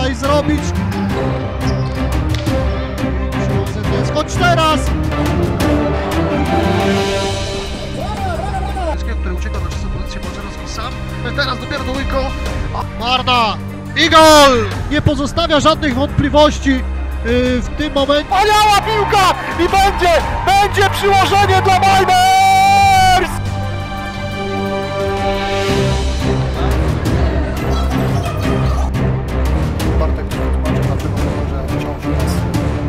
tutaj zrobić. Chodź teraz! Który ucieka do czasem pozycję Boczerowski sam. Teraz dopiero do Łyko. Marna! I gol! Nie pozostawia żadnych wątpliwości w tym momencie. Wspaniała piłka! I będzie przyłożenie dla Miners! Bartek tłumaczy na pewno, że wciąż jest.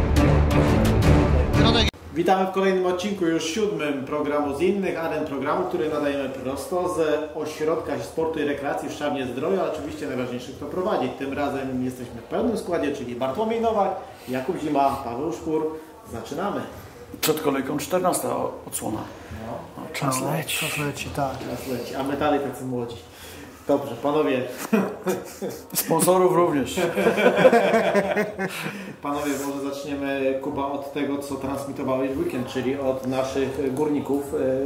Witamy w kolejnym odcinku, już 7. programu z innych aren programu, który nadajemy prosto z Ośrodka Sportu i Rekreacji w Szczawnie-Zdroju, ale oczywiście najważniejszy, kto prowadzi. Tym razem jesteśmy w pełnym składzie, czyli Bartłomiej Nowak, Jakub Zima, Paweł Szpur. Zaczynamy. Przed kolejką 14 odsłona. No, czas leci. Czas leci, tak. Czas leci, a my dalej tacy młodzi. Dobrze, panowie. Sponsorów również. Panowie, może zaczniemy, Kuba, od tego, co transmitowałeś w weekend, czyli od naszych górników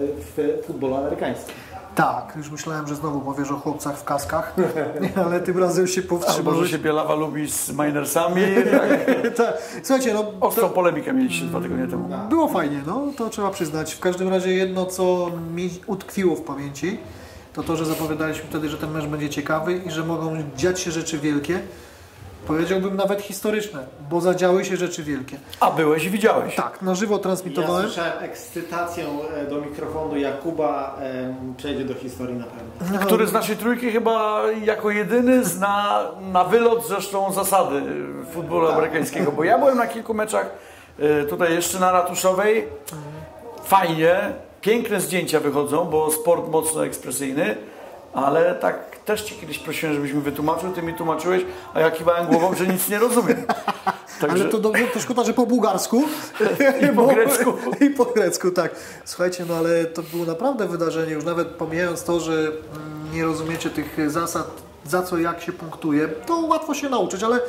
w futbolu amerykańskim. Tak, już myślałem, że znowu powiesz o chłopcach w kaskach, ale tym razem się A powstrzymałeś. może się Bielawa lubi z Minersami? Tak. Słuchajcie, no Ostrą polemikę mieliście 2 tygodnie temu. było fajnie, no to trzeba przyznać. W każdym razie jedno, co mi utkwiło w pamięci, to to, że zapowiadaliśmy wtedy, że ten mecz będzie ciekawy i że mogą dziać się rzeczy wielkie. Powiedziałbym nawet historyczne, bo zadziały się rzeczy wielkie. A byłeś i widziałeś. Tak, na żywo transmitowałem. Ja słyszałem ekscytacją do mikrofonu Jakuba, przejdzie do historii na pewno. Który z naszej trójki chyba jako jedyny zna na wylot zresztą zasady futbolu amerykańskiego, bo ja byłem na kilku meczach tutaj jeszcze na Ratuszowej. Fajnie, piękne zdjęcia wychodzą, bo sport mocno ekspresyjny, ale tak też Ci kiedyś prosiłem, żebyś mi wytłumaczył, Ty mi tłumaczyłeś, a ja kiwałem głową, że nic nie rozumiem. Także... Ale to dobrze, to szkoda, że po bułgarsku. I po grecku. I po grecku, tak. Słuchajcie, no ale to było naprawdę wydarzenie, już nawet pomijając to, że nie rozumiecie tych zasad, za co, jak się punktuje, to łatwo się nauczyć, ale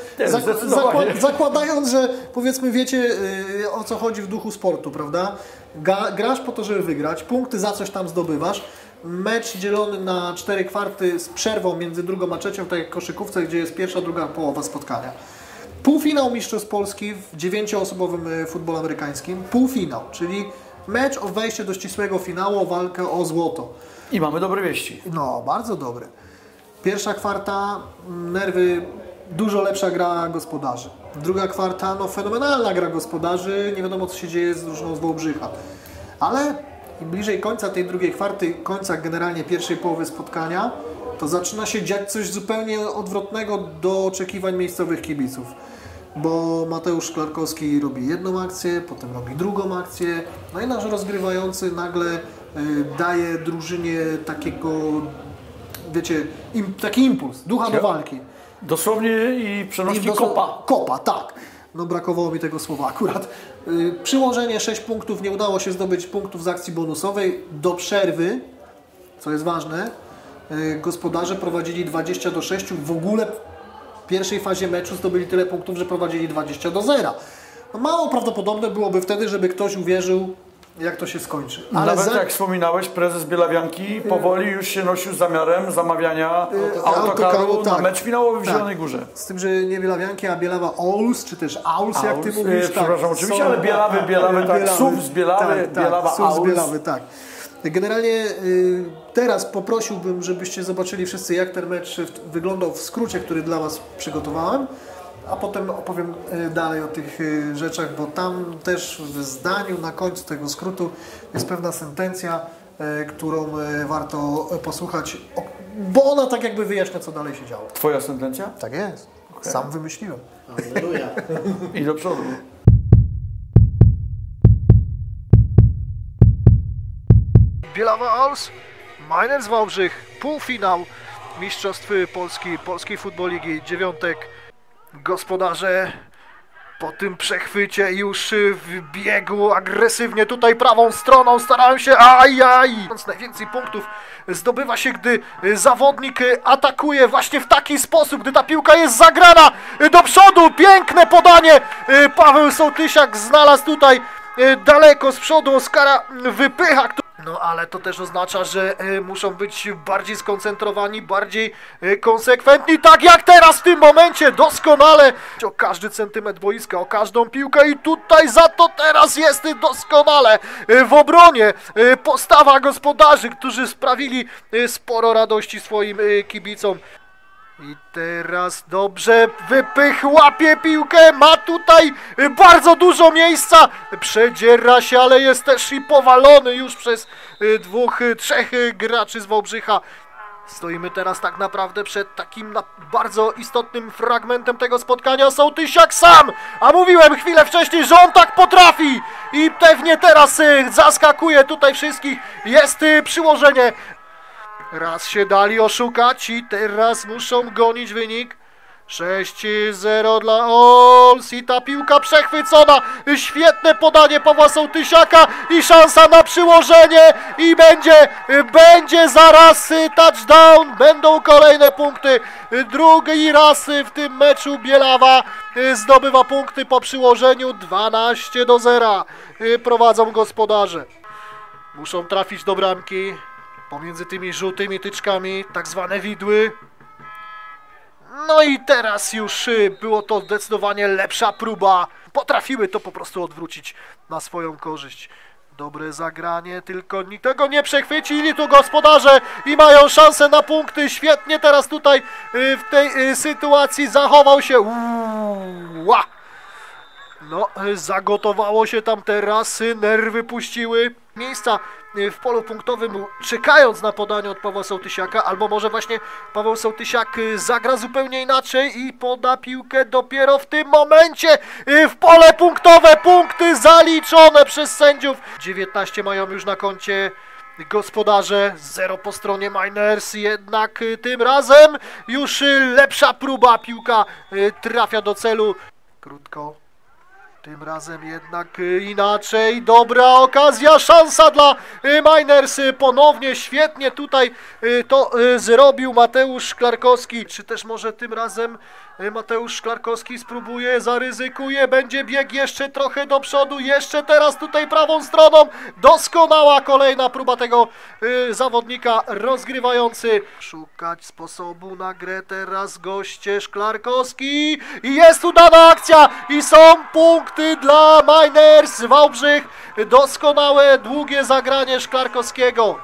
zakładając, że powiedzmy wiecie, o co chodzi w duchu sportu, prawda? Grasz po to, żeby wygrać, punkty za coś tam zdobywasz. Mecz dzielony na 4 kwarty z przerwą między drugą a trzecią, tak jak w koszykówce, gdzie jest pierwsza, druga połowa spotkania. Półfinał Mistrzostw Polski w 9-osobowym futbolu amerykańskim. Półfinał, czyli mecz o wejście do ścisłego finału, o walkę o złoto. I mamy dobre wieści. No, bardzo dobre. Pierwsza kwarta, nerwy, dużo lepsza gra gospodarzy. Druga kwarta, no fenomenalna gra gospodarzy, nie wiadomo co się dzieje z drużyną z Wałbrzycha. Ale im bliżej końca tej drugiej kwarty, końca generalnie pierwszej połowy spotkania, to zaczyna się dziać coś zupełnie odwrotnego do oczekiwań miejscowych kibiców. Bo Mateusz Szklarkowski robi jedną akcję, potem robi drugą akcję, no i nasz rozgrywający nagle daje drużynie takiego, wiecie, taki impuls, ducha do walki. Dosłownie i przenośni kopa. Kopa, tak. No brakowało mi tego słowa akurat. Przyłożenie 6 punktów, nie udało się zdobyć punktów z akcji bonusowej. Do przerwy, co jest ważne, gospodarze prowadzili 20-6. W ogóle w pierwszej fazie meczu zdobyli tyle punktów, że prowadzili 20-0. No mało prawdopodobne byłoby wtedy, żeby ktoś uwierzył, jak to się skończy. Ale nawet jak wspominałeś, prezes Bielawianki powoli już się nosił z zamiarem zamawiania autokaru na mecz finałowy w Zielonej Górze. Z tym, że nie Bielawianki, a Bielawa Olus, czy też Auls, jak ty mówisz. Przepraszam, oczywiście, ale Bielawy, tak, SUV z Bielawy, Bielawa SUV z Auls. Bielawy, tak. Generalnie teraz poprosiłbym, żebyście zobaczyli wszyscy, jak ten mecz wyglądał w skrócie, który dla Was przygotowałem. A potem opowiem dalej o tych rzeczach, bo tam też w zdaniu na końcu tego skrótu jest pewna sentencja, którą warto posłuchać, bo ona tak jakby wyjaśnia, co dalej się działo. Twoja sentencja? Tak jest. Okay. Sam wymyśliłem. Alleluja. I do przodu. Bielawa Auls, Miners Wałbrzych, półfinał Mistrzostw Polski, Polskiej Football Ligi, dziewiątek. Gospodarze po tym przechwycie już w biegu agresywnie tutaj prawą stroną starają się, najwięcej punktów zdobywa się, gdy zawodnik atakuje właśnie w taki sposób, gdy ta piłka jest zagrana do przodu, piękne podanie, Paweł Sołtysiak znalazł tutaj daleko z przodu, Oskara wypycha, No ale to też oznacza, że muszą być bardziej skoncentrowani, bardziej konsekwentni, tak jak teraz w tym momencie, doskonale o każdy centymetr boiska, o każdą piłkę i tutaj za to teraz jest doskonale w obronie postawa gospodarzy, którzy sprawili sporo radości swoim kibicom. I teraz dobrze, wypych, łapie piłkę, ma tutaj bardzo dużo miejsca, przedziera się, ale jest też i powalony już przez dwóch, trzech graczy z Wałbrzycha. Stoimy teraz tak naprawdę przed takim bardzo istotnym fragmentem tego spotkania. Sołtysiak sam, a mówiłem chwilę wcześniej, że on tak potrafi i pewnie teraz zaskakuje tutaj wszystkich, jest przyłożenie. Raz się dali oszukać i teraz muszą gonić wynik. 6-0 dla Ols i ta piłka przechwycona. Świetne podanie Pawła Sołtysiaka i szansa na przyłożenie i będzie zaraz touchdown. Będą kolejne punkty. Drugi raz w tym meczu Bielawa zdobywa punkty po przyłożeniu. 12-0 prowadzą gospodarze. Muszą trafić do bramki. Pomiędzy tymi żółtymi tyczkami, tak zwane widły. No i teraz już było to zdecydowanie lepsza próba. Potrafiły to po prostu odwrócić na swoją korzyść. Dobre zagranie, tylko tego nie przechwycili tu gospodarze i mają szansę na punkty. Świetnie teraz tutaj w tej sytuacji zachował się. No, zagotowało się tam teraz, nerwy puściły. Miejsca w polu punktowym, czekając na podanie od Pawła Sołtysiaka, albo może właśnie Paweł Sołtysiak zagra zupełnie inaczej i poda piłkę dopiero w tym momencie w pole punktowe. Punkty zaliczone przez sędziów. 19 mają już na koncie gospodarze, 0 po stronie Miners, jednak tym razem już lepsza próba, piłka trafia do celu. Krótko. Tym razem jednak inaczej, dobra okazja, szansa dla Miners, ponownie świetnie tutaj to zrobił Mateusz Szklarkowski, czy też może tym razem Mateusz Szklarkowski spróbuje, zaryzykuje, będzie bieg jeszcze trochę do przodu, jeszcze teraz tutaj prawą stroną, doskonała kolejna próba tego zawodnika rozgrywający, szukać sposobu na grę teraz goście Szklarkowski i jest udana akcja i są punkty dla Miners Wałbrzych, doskonałe długie zagranie Szklarkowskiego.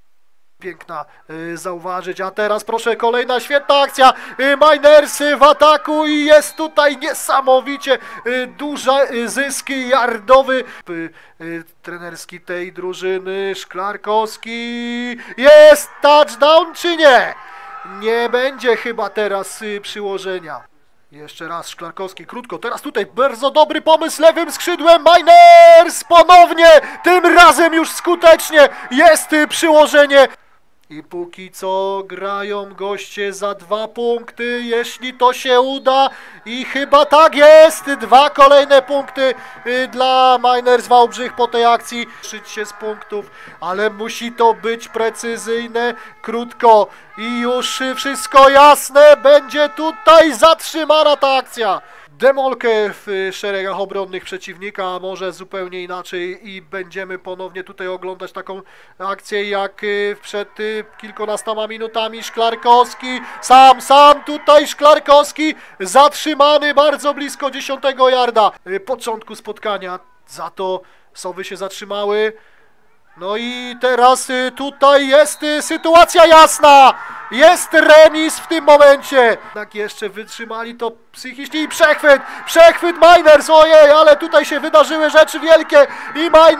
Piękna zauważyć, a teraz proszę kolejna świetna akcja, Miners w ataku i jest tutaj niesamowicie duży zysk yardowy trenerski tej drużyny. Szklarkowski, jest touchdown czy nie? Nie będzie chyba teraz przyłożenia. Jeszcze raz Szklarkowski, krótko, teraz tutaj bardzo dobry pomysł lewym skrzydłem, Miners ponownie, tym razem już skutecznie, jest przyłożenie. I póki co grają goście za 2 punkty, jeśli to się uda i chyba tak jest, 2 kolejne punkty dla Miners Wałbrzych po tej akcji. Szyć się z punktów, ale musi to być precyzyjne, krótko i już wszystko jasne, będzie tutaj zatrzymana ta akcja. Demolkę w szeregach obronnych przeciwnika, a może zupełnie inaczej i będziemy ponownie tutaj oglądać taką akcję jak przed kilkunastoma minutami. Szklarkowski, sam tutaj Szklarkowski, zatrzymany bardzo blisko 10 yarda początku spotkania, za to Sowy się zatrzymały. No i teraz tutaj jest sytuacja jasna, jest remis w tym momencie. Tak jeszcze wytrzymali to psychicznie i przechwyt Miners, ojej, ale tutaj się wydarzyły rzeczy wielkie i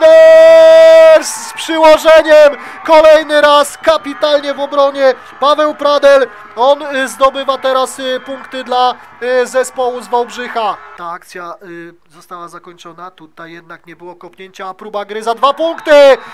Miners z przyłożeniem, kolejny raz kapitalnie w obronie Paweł Pradel, on zdobywa teraz punkty dla zespołu z Wałbrzycha. Ta akcja została zakończona, tutaj jednak nie było kopnięcia, a próba gry za 2 punkty.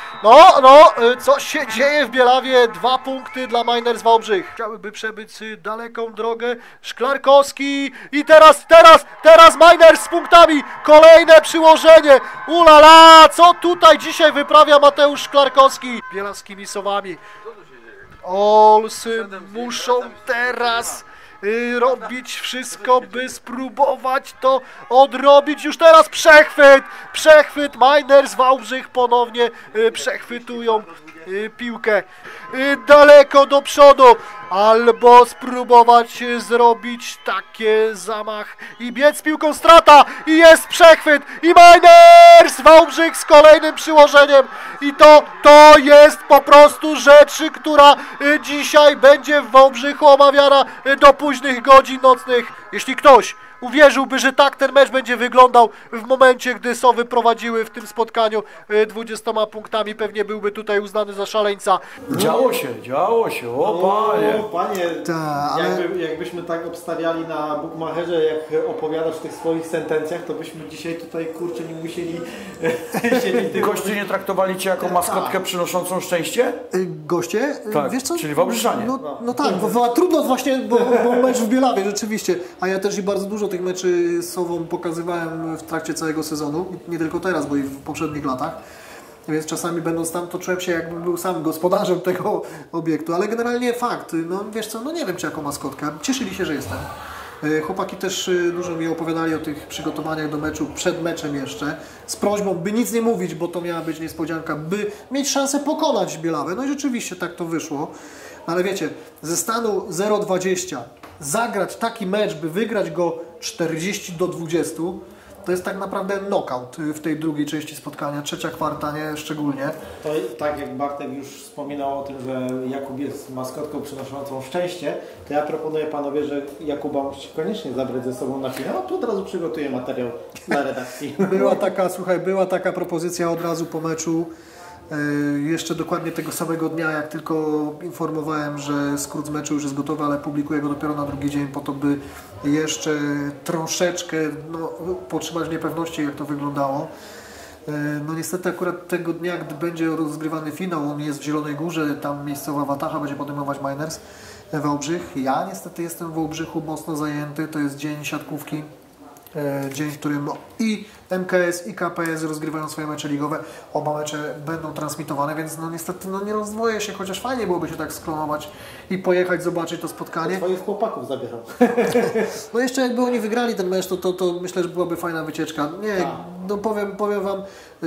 No, co się dzieje w Bielawie? 2 punkty dla Miners Wałbrzych. Chciałyby przebyć daleką drogę. Szklarkowski i teraz Miners z punktami. Kolejne przyłożenie. Ulala, co tutaj dzisiaj wyprawia Mateusz Szklarkowski? Bielawskimi Sowami. Olsy muszą teraz robić wszystko, by spróbować to odrobić. Już teraz przechwyt, Miners Wałbrzych ponownie przechwytują piłkę daleko do przodu, albo spróbować zrobić takie zamach i biec piłką, strata i jest przechwyt i Miners Wałbrzych z kolejnym przyłożeniem i to jest po prostu rzecz, która dzisiaj będzie w Wałbrzychu omawiana do późnych godzin nocnych. Jeśli ktoś uwierzyłby, że tak ten mecz będzie wyglądał w momencie, gdy Sowy prowadziły w tym spotkaniu 20 punktami, pewnie byłby tutaj uznany za szaleńca. Działo się, Panie, jakbyśmy tak obstawiali na bukmacherze, jak opowiadasz w tych swoich sentencjach, to byśmy dzisiaj tutaj, kurczę, nie musieli siedzieć. Goście nie traktowali Cię jako maskotkę przynoszącą szczęście? Goście? Tak, wiesz co? czyli Wałbrzyczanie. No tak, bo trudno właśnie, bo mecz w Bielawie rzeczywiście, a ja też i bardzo dużo tych meczy z Sową pokazywałem w trakcie całego sezonu, nie tylko teraz, bo i w poprzednich latach. Więc czasami będąc tam, to czułem się, jakbym był sam gospodarzem tego obiektu, ale generalnie fakt, no wiesz co, no nie wiem czy jako maskotka, cieszyli się, że jestem. Chłopaki też dużo mi opowiadali o tych przygotowaniach do meczu, przed meczem jeszcze, z prośbą, by nic nie mówić, bo to miała być niespodzianka, by mieć szansę pokonać Bielawę. No i rzeczywiście tak to wyszło. Ale wiecie, ze stanu 0-20 zagrać taki mecz, by wygrać go 40-20, to jest tak naprawdę knockout w tej drugiej części spotkania, trzecia kwarta, nie szczególnie. To tak jak Bartek już wspominał o tym, że Jakub jest maskotką przynoszącą szczęście, to ja proponuję panowie, że Jakuba musicie koniecznie zabrać ze sobą na finał, a tu od razu przygotuję materiał dla redakcji. Była taka propozycja od razu po meczu. Jeszcze dokładnie tego samego dnia, jak tylko informowałem, że skrót z meczu już jest gotowy, ale publikuję go dopiero na drugi dzień po to, by jeszcze troszeczkę podtrzymać niepewności, jak to wyglądało. No niestety akurat tego dnia, gdy będzie rozgrywany finał, on jest w Zielonej Górze, tam miejscowa Wataha będzie podejmować Miners Wałbrzych. Ja niestety jestem w Wałbrzychu mocno zajęty, to jest dzień siatkówki. Dzień, w którym i MKS i KPS rozgrywają swoje mecze ligowe. Oba mecze będą transmitowane, więc no niestety nie rozdwoję się, chociaż fajnie byłoby się tak sklonować i pojechać, zobaczyć to spotkanie. Swoich chłopaków zabierał. No jeszcze jakby oni wygrali ten mecz, to myślę, że byłaby fajna wycieczka. Nie, no powiem Wam,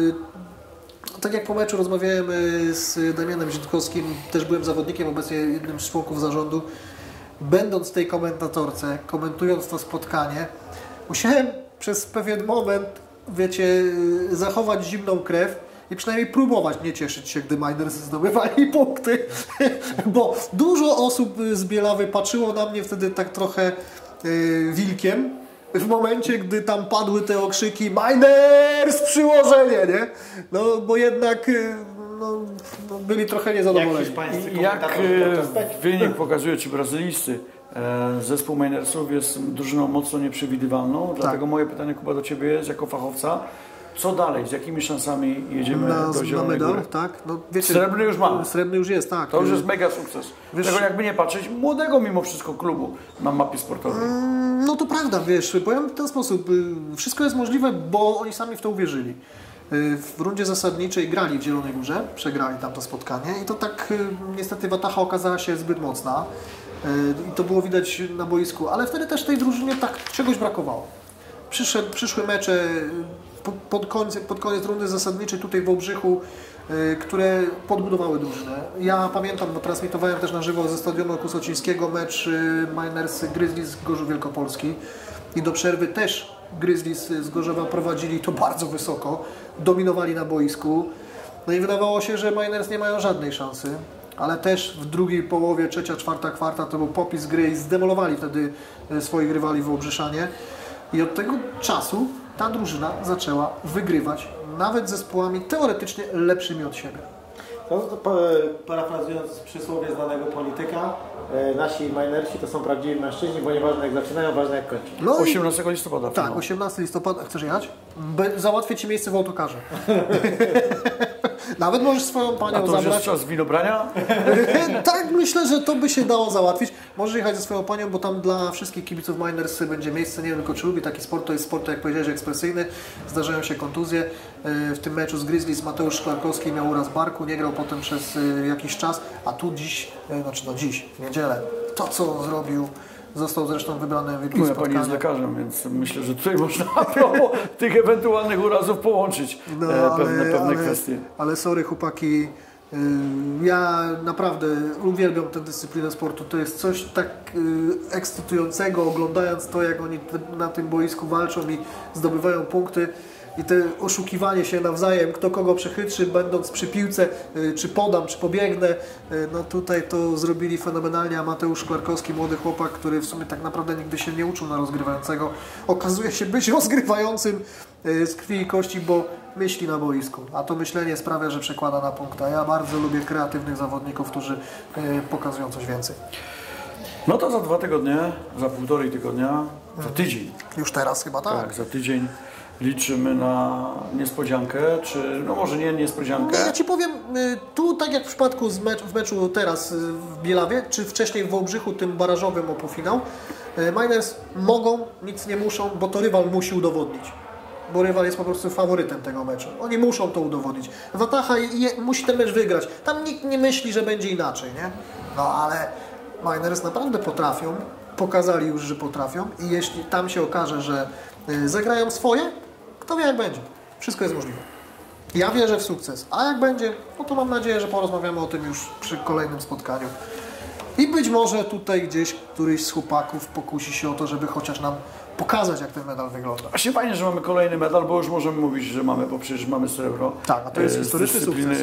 tak jak po meczu rozmawiałem z Damianem Ziętkowskim, też byłem zawodnikiem, obecnie jednym z członków zarządu. Będąc w tej komentatorce, komentując to spotkanie, musiałem przez pewien moment, wiecie, zachować zimną krew i przynajmniej próbować nie cieszyć się, gdy Miners zdobywali punkty, bo dużo osób z Bielawy patrzyło na mnie wtedy tak trochę wilkiem, w momencie, gdy tam padły te okrzyki Miners przyłożenie, nie? No bo jednak byli trochę niezadowoleni. Jak wynik pokazuje, czy brazylijscy, zespół Minersów jest drużyną mocno nieprzewidywalną, dlatego moje pytanie, Kuba, do Ciebie jest jako fachowca. Co dalej? Z jakimi szansami jedziemy do Zielonej Góry? Tak? No, wiecie, srebrny już mamy. Srebrny już jest, tak. To już jest mega sukces. Wiesz, tego jakby nie patrzeć, młodego mimo wszystko klubu na mapie sportowej. No to prawda, wiesz, powiem w ten sposób. Wszystko jest możliwe, bo oni sami w to uwierzyli. W rundzie zasadniczej grali w Zielonej Górze, przegrali tam to spotkanie i to tak niestety Wataha okazała się zbyt mocna. I to było widać na boisku, ale wtedy też tej drużynie tak czegoś brakowało. Przyszły mecze pod koniec rundy zasadniczej tutaj w Wałbrzychu, które podbudowały drużynę. Ja pamiętam, bo transmitowałem też na żywo ze stadionu Kusocińskiego mecz Miners Grizzlies z Gorzów Wielkopolski i do przerwy też Grizzlies z Gorzowa prowadzili to bardzo wysoko, dominowali na boisku. No i wydawało się, że Miners nie mają żadnej szansy. Ale też w drugiej połowie, trzecia, czwarta kwarta to był popis gry i zdemolowali wtedy swoich rywali w Wałbrzyczanie. I od tego czasu ta drużyna zaczęła wygrywać nawet zespołami teoretycznie lepszymi od siebie. Parafrazując przysłowie znanego polityka, nasi Minersi to są prawdziwi mężczyźni, bo nieważne jak zaczynają, ważne jak kończą. No 18 listopada. Tak, 18 listopada. Chcesz jechać? Załatwię Ci miejsce w autokarze. Nawet możesz swoją panią zabrać. A to jest czas winobrania? Tak, myślę, że to by się dało załatwić. Możesz jechać ze swoją panią, bo tam dla wszystkich kibiców Miners będzie miejsce. Nie wiem tylko, czy lubi taki sport. To jest sport, jak powiedziałeś, ekspresyjny. Zdarzają się kontuzje. W tym meczu z Grizzlies Mateusz Szklarkowski miał uraz barku. Nie grał potem przez jakiś czas. A tu dziś, w niedzielę, to co on zrobił Został zresztą wybrany MVP No, ja pani jest lekarzem, więc myślę, że tutaj można a propos tych ewentualnych urazów połączyć pewne kwestie. Ale sorry chłopaki, ja naprawdę uwielbiam tę dyscyplinę sportu. To jest coś tak ekscytującego, oglądając to, jak oni na tym boisku walczą i zdobywają punkty. I te oszukiwanie się nawzajem, kto kogo przechytrzy, będąc przy piłce, czy podam, czy pobiegnę, no tutaj to zrobili fenomenalnie. A Mateusz Szklarkowski, młody chłopak, który w sumie tak naprawdę nigdy się nie uczył na rozgrywającego, okazuje się być rozgrywającym z krwi i kości, bo myśli na boisku, a to myślenie sprawia, że przekłada na punkta. Ja bardzo lubię kreatywnych zawodników, którzy pokazują coś więcej. No to za 2 tygodnie, za 1,5 tygodnia, za tydzień. Już teraz chyba tak. Tak, za tydzień liczymy na niespodziankę, czy no może nie niespodziankę. Ja Ci powiem, tu tak jak w przypadku w meczu teraz w Bielawie, czy wcześniej w Wałbrzychu, tym barażowym o półfinał, Miners mogą, nic nie muszą, bo to rywal musi udowodnić. Bo rywal jest po prostu faworytem tego meczu. Oni muszą to udowodnić. Wataha musi ten mecz wygrać. Tam nikt nie myśli, że będzie inaczej, nie? No ale Miners naprawdę potrafią, pokazali już, że potrafią i jeśli tam się okaże, że zagrają swoje, kto wie jak będzie. Wszystko jest możliwe. Ja wierzę w sukces, a jak będzie, no to mam nadzieję, że porozmawiamy o tym już przy kolejnym spotkaniu. I być może tutaj gdzieś któryś z chłopaków pokusi się o to, żeby chociaż nam pokazać, jak ten medal wygląda. Właśnie fajnie, że mamy kolejny medal, bo już możemy mówić, że mamy, bo przecież mamy srebro. Tak, a to jest historyczny sukces.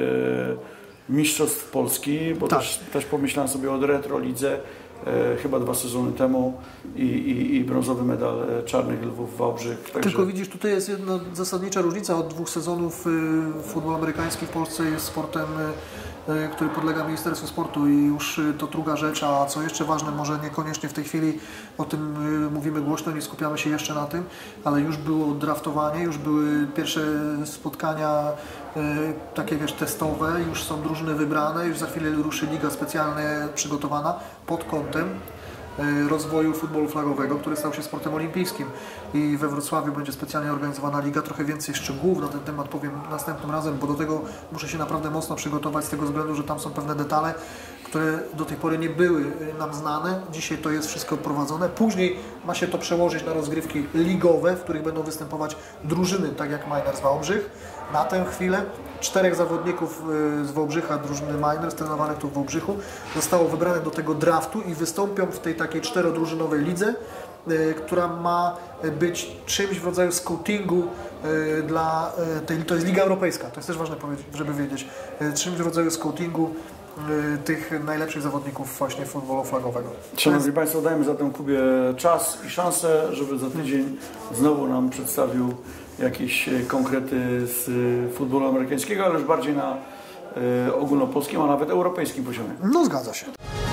Mistrzostw Polski, bo tak. też pomyślałem sobie o retro lidze chyba 2 sezony temu i brązowy medal Czarnych Lwów Wałbrzych. Także... Tylko widzisz, tutaj jest jedna zasadnicza różnica. Od 2 sezonów futbol amerykański w Polsce jest sportem, który podlega Ministerstwu Sportu i już to druga rzecz, a co jeszcze ważne, może niekoniecznie w tej chwili o tym mówimy głośno, nie skupiamy się jeszcze na tym, ale już było draftowanie, już były pierwsze spotkania takie wiesz, testowe, już są drużyny wybrane, już za chwilę ruszy liga specjalnie przygotowana pod kątem rozwoju futbolu flagowego, który stał się sportem olimpijskim i we Wrocławiu będzie specjalnie organizowana liga. Trochę więcej szczegółów na ten temat powiem następnym razem, bo do tego muszę się naprawdę mocno przygotować z tego względu, że tam są pewne detale, które do tej pory nie były nam znane. Dzisiaj to jest wszystko prowadzone. Później ma się to przełożyć na rozgrywki ligowe, w których będą występować drużyny, tak jak Miners Wałbrzych. Na tę chwilę 4 zawodników z Wałbrzycha, drużyny Miners, trenowanych tu w Wałbrzychu, zostało wybrane do tego draftu i wystąpią w tej takiej 4-drużynowej lidze, która ma być czymś w rodzaju scoutingu dla tej, to jest Liga Europejska, to jest też ważne powiedzieć, żeby wiedzieć, czymś w rodzaju scoutingu tych najlepszych zawodników właśnie futbolu flagowego. Szanowni Państwo, dajmy zatem Kubie czas i szansę, żeby za tydzień znowu nam przedstawił jakieś konkrety z futbolu amerykańskiego, ale już bardziej na ogólnopolskim, a nawet europejskim poziomie. No zgadza się.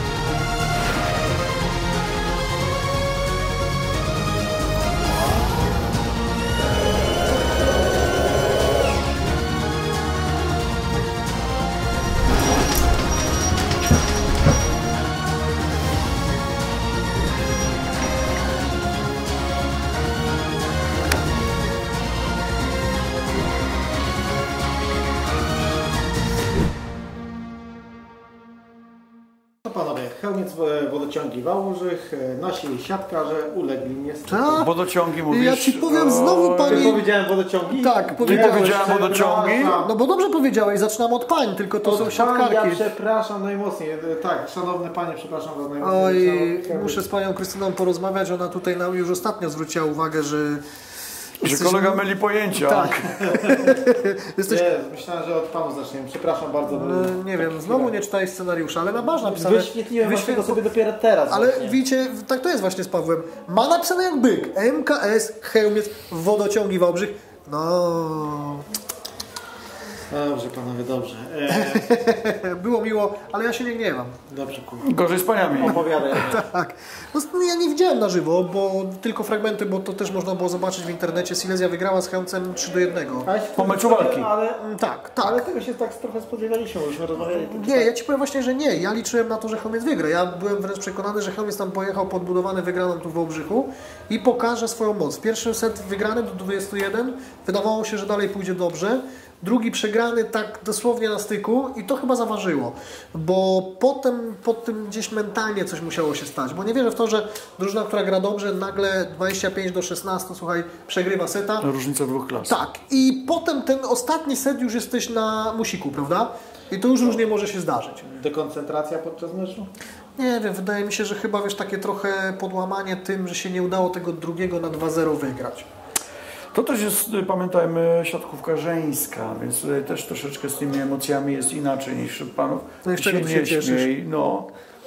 Panowie, Chełmiec Wodociągi Wałbrzych, nasi siatkarze ulegli niestety. Tak? Wodociągi mówisz? Ja Ci powiem znowu, pani... Powiedziałem wodociągi? Tak, powiedziałem wodociągi. No bo dobrze powiedziałeś, zaczynam od pań, tylko to są siatkarki. Ja przepraszam najmocniej. Tak, szanowne panie, przepraszam was najmocniej. Oj, muszę z panią Krystyną porozmawiać, ona tutaj nam już ostatnio zwróciła uwagę, że kolega myli pojęcia. Tak. Nie, myślałem, że od panu zaczniemy. Przepraszam bardzo. Bo nie wiem, znowu nie czytałeś scenariusza, ale masz napisane... Wyświetliłem go sobie dopiero teraz. Ale właśnie. widzicie, tak to jest właśnie z Pawłem. Ma napisane jak byk. MKS, Chełmiec, Wodociągi Wałbrzych. No... Dobrze panowie, dobrze. Było miło, ale ja się nie gniewam. Dobrze, kurwa. Gorzej z paniami. Opowiadaj. Tak. No, ja nie widziałem na żywo, bo tylko fragmenty, bo to też można było zobaczyć w internecie. Silesia wygrała z Chełmcem 3-1. Po meczu walki. Tak. Ale tego się tak trochę spodziewaliśmy, bo już rozmawiali. Nie, ja Ci powiem właśnie, że nie. Ja liczyłem na to, że Chełmiec wygra. Ja byłem wręcz przekonany, że Chełmiec tam pojechał podbudowany wygraną tu w Wałbrzychu i pokaże swoją moc. Pierwszy set wygrany do 21. Wydawało się, że dalej pójdzie dobrze. drugi przegrany tak dosłownie na styku i to chyba zaważyło, bo potem po tym gdzieś mentalnie coś musiało się stać, bo nie wierzę w to, że drużyna, która gra dobrze, nagle 25-16, słuchaj, przegrywa seta. Różnica 2 klas. Tak, i potem ten ostatni set już jesteś na musiku, prawda? I to już różnie może się zdarzyć. Dekoncentracja podczas meczu? Nie wiem, wydaje mi się, że chyba wiesz, takie trochę podłamanie tym, że się nie udało tego drugiego na 2-0 wygrać. To też jest, pamiętajmy, siatkówka żeńska, więc tutaj też troszeczkę z tymi emocjami jest inaczej niż wśród panów. No i z czego się cieszysz? No.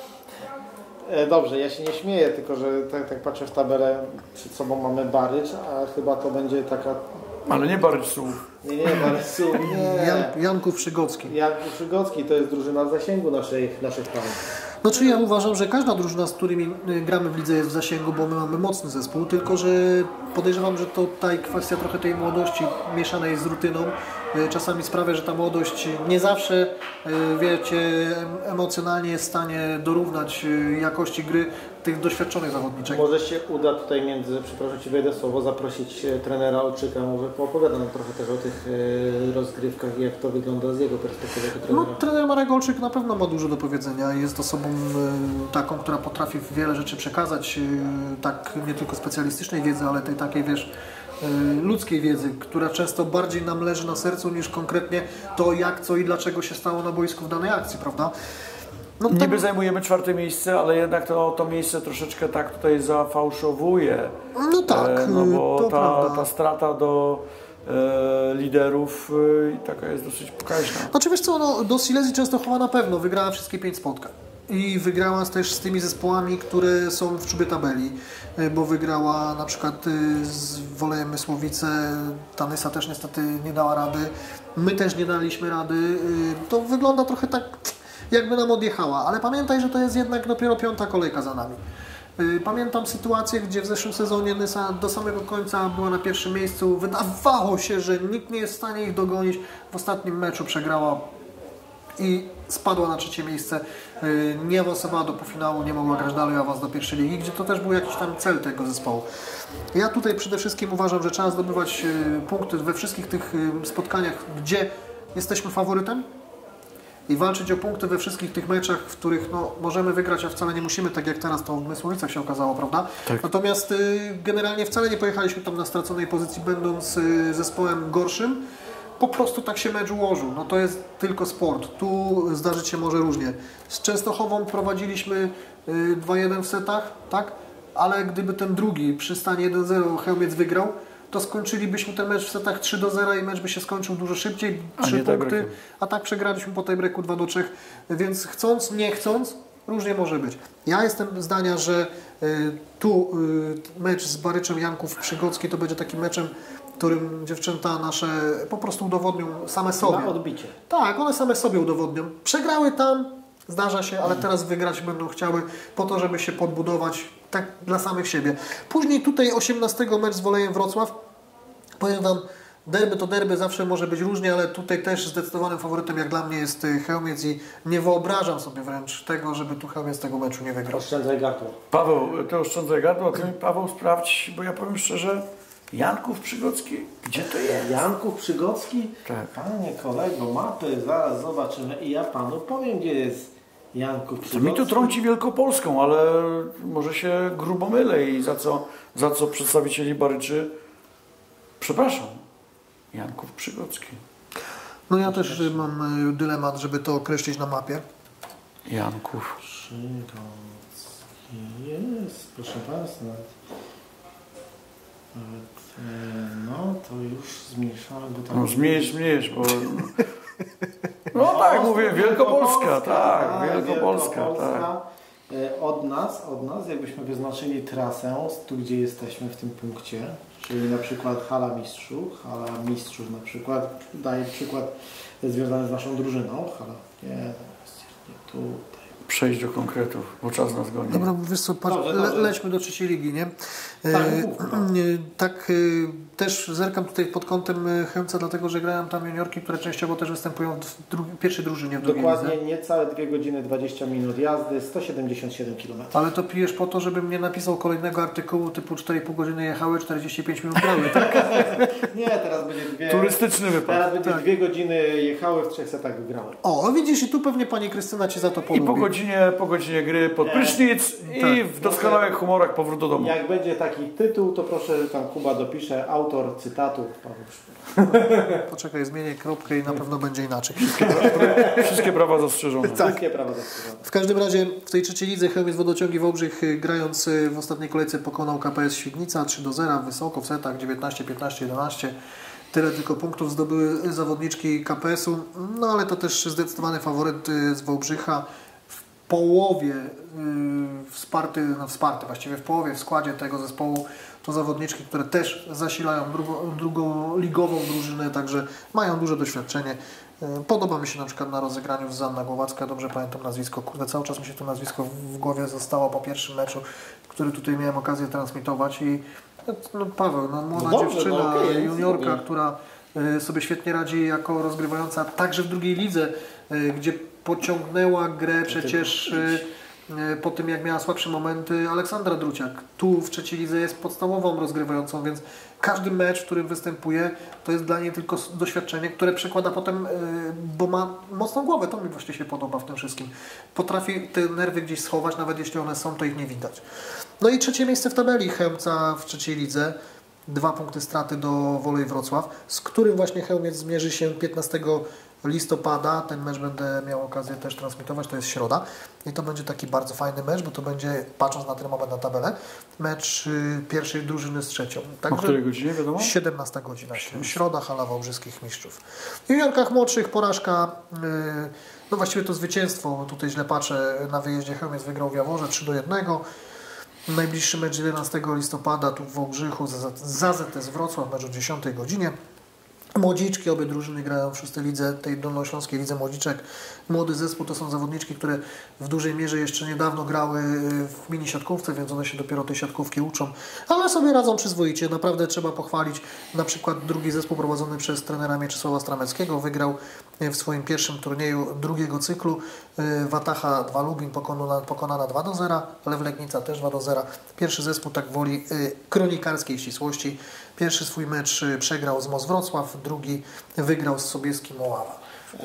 Dobrze, ja się nie śmieję, tylko że tak patrzę w tabelę, przed sobą mamy Barycz, a chyba to będzie taka... Ale nie Baryczów. Nie, Baryczów, nie. Janków Przygocki. Janków Przygocki to jest drużyna w zasięgu naszych panów. Znaczy ja uważam, że każda drużyna, z którymi gramy w lidze jest w zasięgu, bo my mamy mocny zespół, tylko że podejrzewam, że tutaj kwestia trochę tej młodości mieszanej z rutyną czasami sprawia, że ta młodość nie zawsze, wiecie, emocjonalnie jest w stanie dorównać jakości gry tych doświadczonych zawodniczek. Może się uda tutaj przepraszam Ci, wejdę słowo, zaprosić trenera Olczyka, może poopowiada nam trochę też o tych rozgrywkach i jak to wygląda z jego perspektywy jako trenera. No, trener Marek Olczyk na pewno ma dużo do powiedzenia. Jest osobą taką, która potrafi wiele rzeczy przekazać, tak nie tylko specjalistycznej wiedzy, ale tej takiej, wiesz, ludzkiej wiedzy, która często bardziej nam leży na sercu niż konkretnie to, jak, co i dlaczego się stało na boisku w danej akcji, prawda? No, niby zajmujemy 4. miejsce, ale jednak to miejsce troszeczkę tak tutaj zafałszowuje. No tak, no bo to ta strata do liderów taka jest dosyć pokaźna. Znaczy wiesz co, no, do Silesii Częstochowa na pewno wygrała wszystkie 5 spotkań. I wygrała też z tymi zespołami, które są w czubie tabeli, bo wygrała na przykład z Wolejem Mysłowice, Tanysa też niestety nie dała rady, my też nie daliśmy rady. To wygląda trochę tak, jakby nam odjechała, ale pamiętaj, że to jest jednak dopiero 5. kolejka za nami. Pamiętam sytuację, gdzie w zeszłym sezonie Nysa do samego końca była na 1. miejscu. Wydawało się, że nikt nie jest w stanie ich dogonić. W ostatnim meczu przegrała i spadła na 3. miejsce. Nie awansowała do półfinału, nie mogła grać dalej awans do 1. ligi, gdzie to też był jakiś tam cel tego zespołu. Ja tutaj przede wszystkim uważam, że trzeba zdobywać punkty we wszystkich tych spotkaniach, gdzie jesteśmy faworytem, i walczyć o punkty we wszystkich tych meczach, w których no, możemy wygrać, a wcale nie musimy, tak jak teraz to w Mysłowicach się okazało, prawda? Tak. Natomiast generalnie wcale nie pojechaliśmy tam na straconej pozycji, będąc zespołem gorszym. Po prostu tak się mecz ułożył. No to jest tylko sport. Tu zdarzyć się może różnie. Z Częstochową prowadziliśmy 2-1 w setach, tak? Ale gdyby ten drugi przy stanie 1-0 Chełmiec wygrał, to skończylibyśmy ten mecz w setach 3-0 i mecz by się skończył dużo szybciej, 3 punkty, a tak przegraliśmy po tej breaku 2-3, więc chcąc, nie chcąc, różnie może być. Ja jestem zdania, że tu mecz z Baryczem Janków Przygocki to będzie takim meczem, którym dziewczęta nasze po prostu udowodnią same sobie. Na odbicie. Tak, one same sobie udowodnią. Przegrały tam, zdarza się, ale teraz wygrać będą chciały po to, żeby się podbudować tak dla samych siebie. Później tutaj 18 mecz z Wolejem Wrocław. Powiem Wam, derby to derby, zawsze może być różnie, ale tutaj też zdecydowanym faworytem jak dla mnie jest Chełmiec i nie wyobrażam sobie wręcz tego, żeby tu Chełmiec tego meczu nie wygrał. Oszczędzaj gardło. Paweł, to oszczędzaj gardło, a Ty, Paweł, sprawdź, bo ja powiem szczerze, Janków Przygocki, gdzie to jest? Janków Przygocki? Tak. Panie kolego, mapy zaraz zobaczymy i ja Panu powiem, gdzie jest Janków Przygocki. Mi tu trąci Wielkopolską, ale może się grubo mylę i za co przedstawicieli Baryczy przepraszam. Janków Przygocki. No ja też mam dylemat, żeby to określić na mapie. Janków Przygocki jest, proszę Państwa. No to już zmniejszamy, bo tam... No zmniejsz, bo... No tak, mówię, Wielkopolska, tak, Wielkopolska, tak. Od nas, jakbyśmy wyznaczyli trasę, tu gdzie jesteśmy w tym punkcie, czyli na przykład Hala Mistrzów na przykład, daję przykład związany z naszą drużyną, Hala, nie tutaj, przejść do konkretów, bo czas nas goni. Dobra, wiesz co, lećmy do trzeciej ligi, nie? Tak, też zerkam tutaj pod kątem Chełmca, dlatego że grają tam juniorki, które częściowo też występują w pierwszej drużynie w drugiej Dokładnie, lidze. niecałe 2 godziny 20 minut jazdy, 177 km. Ale to pijesz po to, żebym nie napisał kolejnego artykułu typu 4,5 godziny jechały, 45 minut grały, tak? Nie, teraz będzie turystyczny wypad. Teraz będzie 2 godziny jechały, w 3 setach wygrały. O, widzisz, i tu pewnie pani Krystyna Ci za to polubi. I po godzinie gry pod prysznic i w doskonałych humorach powrót do domu. Jak będzie taki tytuł, to proszę, tam Kuba dopisze autor cytatu. Poczekaj, zmienię kropkę i na pewno będzie inaczej. Wszystkie prawa zastrzeżone. Wszystkie prawa zastrzeżone. W każdym razie w tej trzeciej lidze Chełmiec Wodociągi Wałbrzych, grając w ostatniej kolejce, pokonał KPS Świdnica 3-0, wysoko w setach 19, 15, 11. Tyle tylko punktów zdobyły zawodniczki KPS-u, no ale to też zdecydowany faworyt z Wałbrzycha. W połowie właściwie w połowie w składzie tego zespołu to zawodniczki, które też zasilają drugą ligową drużynę, także mają duże doświadczenie. Podoba mi się na przykład na rozegraniu Zuzanna Głowacka, dobrze pamiętam nazwisko, kurde, cały czas mi się to nazwisko w głowie zostało po pierwszym meczu, który tutaj miałem okazję transmitować i no, Paweł, młoda dziewczyna, juniorka, która sobie świetnie radzi jako rozgrywająca także w drugiej lidze, gdzie pociągnęła grę przecież po tym, jak miała słabsze momenty, Aleksandra Druciak. Tu w trzeciej lidze jest podstawową rozgrywającą, więc każdy mecz, w którym występuje, to jest dla niej tylko doświadczenie, które przekłada potem, bo ma mocną głowę, to mi właśnie się podoba w tym wszystkim. Potrafi te nerwy gdzieś schować, nawet jeśli one są, to ich nie widać. No i trzecie miejsce w tabeli Chełmca w trzeciej lidze. 2 punkty straty do Wolej Wrocław, z którym właśnie Chełmiec zmierzy się 15 listopada. Ten mecz będę miał okazję też transmitować, to jest środa. I to będzie taki bardzo fajny mecz, bo to będzie, patrząc na ten moment na tabelę, mecz pierwszej drużyny z trzecią. Także o której godzinie wiadomo? 17 godzina. Środa, hala Wałbrzyskich Mistrzów. W juniorkach młodszych porażka, no właściwie to zwycięstwo, tutaj źle patrzę, na wyjeździe Chełmiec wygrał w Jaworze 3-1. Najbliższy mecz 11 listopada tu w Wałbrzychu za ZS Wrocław, mecz o 10 godzinie. Młodziczki, obie drużyny grają w 6. lidze, tej dolnośląskiej lidze młodziczek. Młody zespół to są zawodniczki, które w dużej mierze jeszcze niedawno grały w mini siatkówce, więc one się dopiero tej siatkówki uczą, ale sobie radzą przyzwoicie. Naprawdę trzeba pochwalić. Na przykład drugi zespół prowadzony przez trenera Mieczysława Strameckiego wygrał w swoim pierwszym turnieju drugiego cyklu. Wataha 2 Lubin pokonana 2-0, Lew Legnica też 2-0. Pierwszy zespół tak woli kronikarskiej ścisłości. Pierwszy swój mecz przegrał z MOS Wrocław, drugi wygrał z Sobieskim Oława.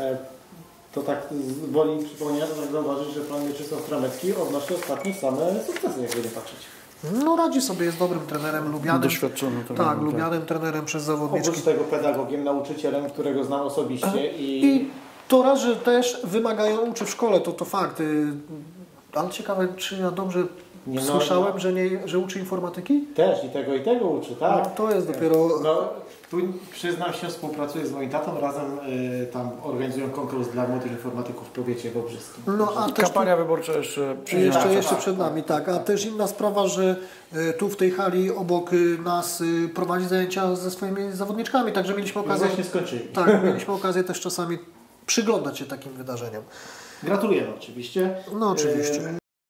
To tak woli przypomnienia, to zauważyć, że pan Mieczysław Stramecki odnosi ostatnio same sukcesy, jakby nie patrzeć. No radzi sobie, jest dobrym trenerem, lubianym. Doświadczony trenerem. Tak, lubianym trenerem przez zawodniczki. Oprócz tego pedagogiem, nauczycielem, którego znam osobiście. I to raz, że też wymagają uczy w szkole, to fakt. Ale ciekawe, czy ja dobrze słyszałem, że uczy informatyki? Też i tego uczy, tak. No, to jest dopiero... No, tu przyznam się, współpracuję z moim tatą, razem tam organizują konkurs dla młodych informatyków w powiecie wałbrzyskim. No, a też kampania wyborcza jeszcze przed nami, tak. A też inna sprawa, że tu w tej hali obok nas prowadzi zajęcia ze swoimi zawodniczkami, także mieliśmy okazję... Właśnie skończyli. Tak, mieliśmy okazję też czasami przyglądać się takim wydarzeniom. Gratulujemy oczywiście. No oczywiście.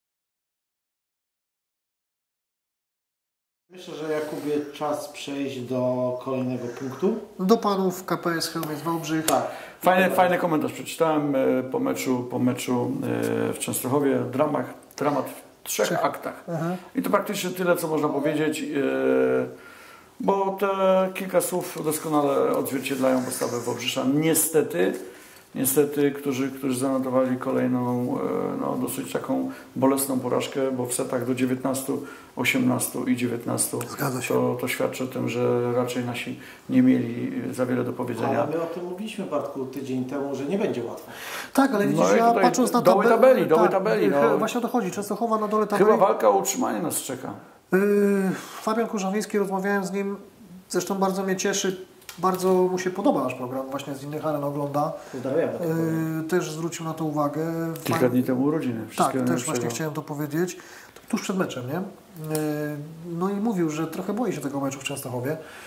Myślę, że Jakubie czas przejść do kolejnego punktu. Do panów KPS Chełmiec Wałbrzych. Tak. Fajny komentarz przeczytałem po meczu w Częstochowie. Dramat w 3 aktach. Aha. I to praktycznie tyle, co można powiedzieć, bo te kilka słów doskonale odzwierciedlają postawę Wałbrzysza. Niestety, którzy zanotowali kolejną, dosyć taką bolesną porażkę, bo w setach do 19, 18 i 19 to świadczy o tym, że raczej nasi nie mieli za wiele do powiedzenia. Ale my o tym mówiliśmy, Bartku, tydzień temu, że nie będzie łatwo. Tak, ale widzisz, ja patrząc na doły tabeli. No. Właśnie o to chodzi. Częstochowa na dole tabeli. Chyba walka o utrzymanie nas czeka. Fabian Kurzawiński, rozmawiałem z nim, zresztą bardzo mnie cieszy, bardzo mu się podoba nasz program, właśnie z innych aren ogląda. Też zwrócił na to uwagę. Kilka dni temu urodziny. Tak, też właśnie chciałem to powiedzieć. Tuż przed meczem, nie? No i mówił, że trochę boi się tego meczu w Częstochowie.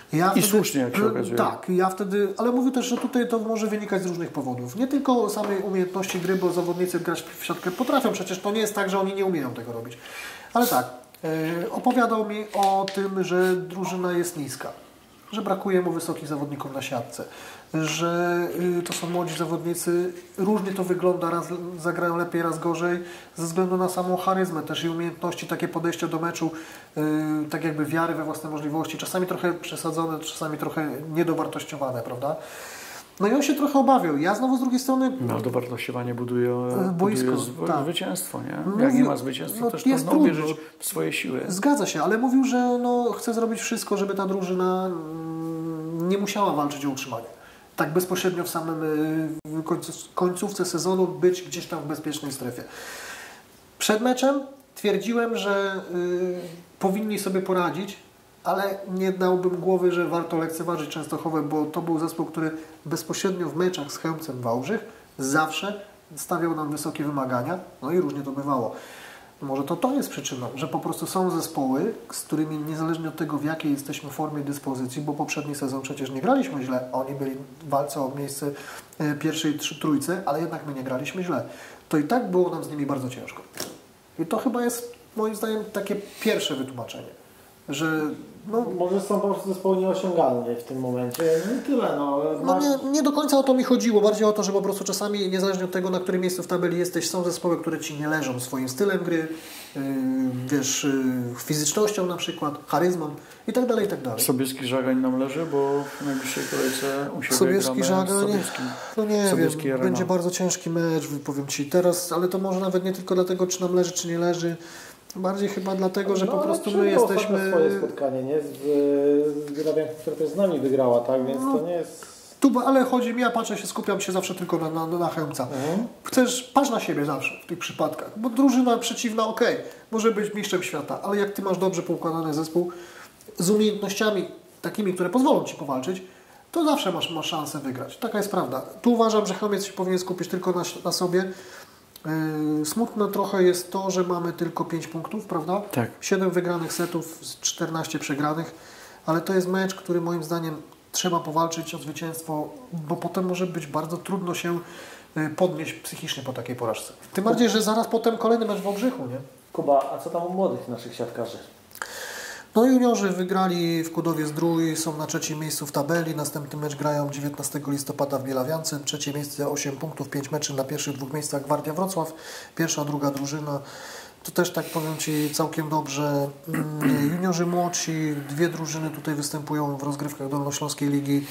I słusznie, jak się okazuje. Tak, ja wtedy, ale mówię też, że tutaj to może wynikać z różnych powodów. Nie tylko samej umiejętności gry, bo zawodnicy grać w siatkę potrafią, przecież to nie jest tak, że oni nie umieją tego robić. Ale tak, opowiadał mi o tym, że drużyna jest niska, że brakuje mu wysokich zawodników na siatce, że to są młodzi zawodnicy, różnie to wygląda, raz zagrają lepiej, raz gorzej, ze względu na samą charyzmę też i umiejętności, takie podejście do meczu, tak jakby wiary we własne możliwości, czasami trochę przesadzone, czasami trochę niedowartościowane, prawda? No i on się trochę obawiał. Ja znowu z drugiej strony... No, dowartościowanie buduje zwycięstwo, nie? Mówił, jak nie ma zwycięstwa, no, też trudno uwierzyć w swoje siły. Zgadza się, ale mówił, że no, chce zrobić wszystko, żeby ta drużyna nie musiała walczyć o utrzymanie. Tak bezpośrednio w samym końcówce sezonu być gdzieś tam w bezpiecznej strefie. Przed meczem twierdziłem, że powinni sobie poradzić, ale nie dałbym głowy, że warto lekceważyć Częstochowę, bo to był zespół, który bezpośrednio w meczach z Chełmcem Wałbrzych zawsze stawiał nam wysokie wymagania, no i różnie to bywało. Może to jest przyczyną, że po prostu są zespoły, z którymi niezależnie od tego, w jakiej jesteśmy formie dyspozycji, bo poprzedni sezon przecież nie graliśmy źle, oni byli w walce o miejsce pierwszej trójce, ale jednak my nie graliśmy źle. To i tak było nam z nimi bardzo ciężko. I to chyba jest moim zdaniem takie pierwsze wytłumaczenie, że no, może są po prostu zespoły nieosiągalne w tym momencie, no i tyle. Nie do końca o to mi chodziło, bardziej o to, że po prostu czasami, niezależnie od tego, na którym miejscu w tabeli jesteś, są zespoły, które Ci nie leżą swoim stylem gry, fizycznością na przykład, charyzmą i tak dalej, i tak dalej. Sobieski Żagań nam leży, bo w najbliższej kolejce u siebie Sobieski Żagań, no nie wiem, będzie Arena. bardzo ciężki mecz, powiem Ci teraz, ale to może nawet nie tylko dlatego, czy nam leży, czy nie leży. Bardziej chyba dlatego, że po prostu my jesteśmy... swoje spotkanie, nie? Z Grabianką, która też z nami wygrała, tak? Więc to nie jest... Ale chodzi mi, ja patrzę się, skupiam się zawsze tylko na Chełmca. Patrz na siebie zawsze w tych przypadkach, bo drużyna przeciwna, może być mistrzem świata, ale jak Ty masz dobrze poukładany zespół z umiejętnościami takimi, które pozwolą Ci powalczyć, to zawsze masz szansę wygrać. Taka jest prawda. Tu uważam, że Chełmiec się powinien skupić tylko na sobie. Smutne trochę jest to, że mamy tylko 5 punktów, prawda? Tak. 7 wygranych setów, 14 przegranych, ale to jest mecz, który moim zdaniem trzeba powalczyć o zwycięstwo, bo potem może być bardzo trudno się podnieść psychicznie po takiej porażce. Tym bardziej, że zaraz potem kolejny mecz w Wałbrzychu, nie? Kuba, a co tam u młodych naszych siatkarzy? No juniorzy wygrali w Kudowie-Zdrój, są na 3. miejscu w tabeli. Następny mecz grają 19 listopada w Bielawiance. 3. miejsce 8 punktów, 5 meczy na pierwszych 2 miejscach Gwardia Wrocław. Pierwsza, druga drużyna. To też tak powiem Ci całkiem dobrze. Juniorzy młodsi, 2 drużyny tutaj występują w rozgrywkach Dolnośląskiej Ligi.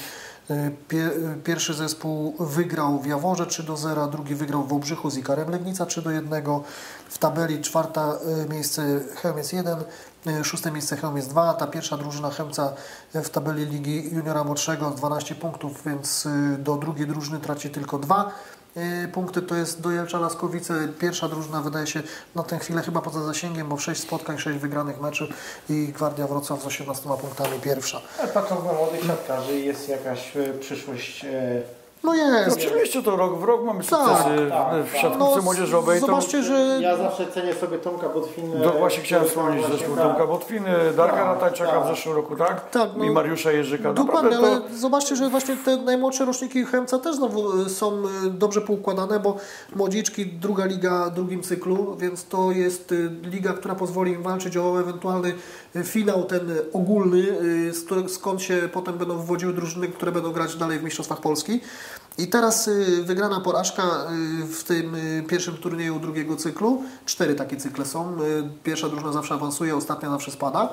Pierwszy zespół wygrał w Jaworze 3-0, drugi wygrał w Wałbrzychu z Ikarem Legnica 3-1. W tabeli 4. miejsce Chełmiec 1, 6. miejsce Chełmiec 2. Ta pierwsza drużyna Chełmca w tabeli Ligi Juniora Młodszego 12 punktów, więc do drugiej drużyny traci tylko 2 punkty. To jest do Jelcza Laskowice. Pierwsza drużyna wydaje się na tę chwilę chyba poza zasięgiem, bo 6 spotkań, 6 wygranych meczów i Gwardia Wrocław z 18 punktami pierwsza. Patrząc na młodych siatkarzy, jest jakaś przyszłość... No jest. Oczywiście to rok w rok mamy sukcesy w siatkówce młodzieżowej. Zobaczcie, że... Ja zawsze cenię sobie Tomka Botwiny. Właśnie chciałem wspomnieć zespół Tomka Botwiny, Darka Ratajczaka w zeszłym roku, tak? I Mariusza Jerzyka. Dokładnie, ale zobaczcie, że właśnie te najmłodsze roczniki Chełmca też znowu są dobrze poukładane, bo młodziczki, druga liga, drugim cyklu, więc to jest liga, która pozwoli im walczyć o ewentualny finał ten ogólny, skąd się potem będą wywodziły drużyny, które będą grać dalej w Mistrzostwach Polski. I teraz wygrana porażka w tym pierwszym turnieju drugiego cyklu. 4 takie cykle są. Pierwsza drużyna zawsze awansuje, ostatnia zawsze spada.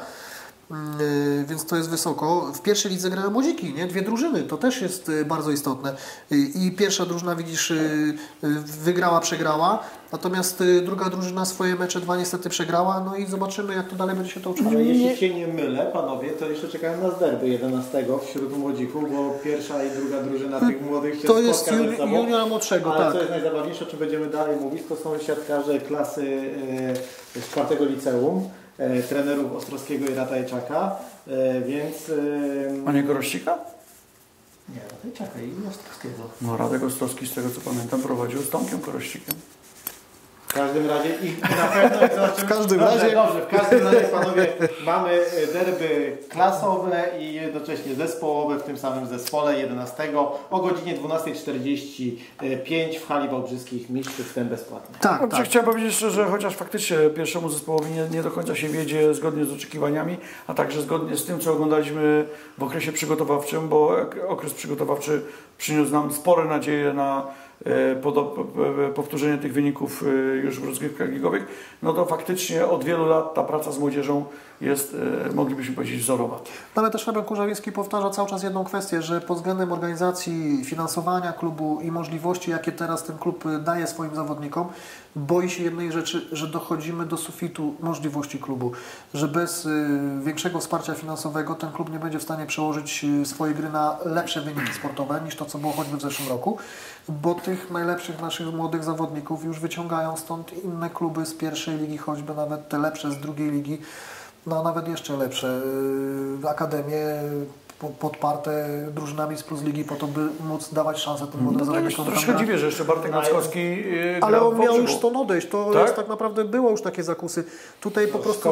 Więc to jest wysoko. W pierwszej lidze grają młodziki, nie? 2 drużyny, to też jest bardzo istotne. I pierwsza drużyna, widzisz, wygrała, przegrała, natomiast druga drużyna swoje mecze 2 niestety przegrała, no i zobaczymy, jak to dalej będzie się toczyć. Ale jeśli się nie mylę, panowie, to jeszcze czekają nas derby 11 wśród młodzików, bo pierwsza i druga drużyna tych młodych się to jest spotka ze sobą. juniora młodszego, ale tak. co jest najzabawniejsze, o czym będziemy dalej mówić, to są siatkarze klasy 4 liceum. Trenerów Ostrowskiego i Ratajczaka, więc... A nie Gorościka? Nie, Ratajczaka i Ostrowskiego. No Radek Ostrowski, z tego co pamiętam, prowadził z Tomkiem Korościkiem. każdym razie i na pewno zobaczymy. W każdym razie. Dobrze, w każdym razie panowie mamy derby klasowe i jednocześnie zespołowe w tym samym zespole 11 o godzinie 12:45 w hali Wałbrzyskich Mistrzów, wstęp bezpłatny. Tak, tak. Chciałem powiedzieć jeszcze, że chociaż faktycznie pierwszemu zespołowi nie do końca się wiedzie zgodnie z oczekiwaniami, a także zgodnie z tym, co oglądaliśmy w okresie przygotowawczym, bo okres przygotowawczy przyniósł nam spore nadzieje na powtórzenie tych wyników już w rozgrywkach ligowych, no to faktycznie od wielu lat ta praca z młodzieżą jest, moglibyśmy powiedzieć, wzorowa. No ale też Fabian Kurzawiński powtarza cały czas jedną kwestię, że pod względem organizacji, finansowania klubu i możliwości, jakie teraz ten klub daje swoim zawodnikom, boi się jednej rzeczy, że dochodzimy do sufitu możliwości klubu, że bez większego wsparcia finansowego ten klub nie będzie w stanie przełożyć swojej gry na lepsze wyniki sportowe niż to, co było choćby w zeszłym roku, bo tych najlepszych naszych młodych zawodników już wyciągają stąd inne kluby z pierwszej ligi, choćby nawet te lepsze z drugiej ligi, no nawet jeszcze lepsze akademie podparte drużynami z Plus Ligi po to, by móc dawać szansę tym młodym zawodnikom. Troszkę dziwię, że jeszcze Bartek Mackowski ale on miał już stąd odejść, to tak? Jest tak naprawdę, było już takie zakusy. Tutaj po prostu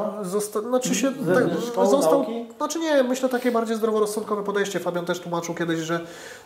został, znaczy nie, myślę takie bardziej zdroworozsądkowe podejście. Fabian też tłumaczył kiedyś, że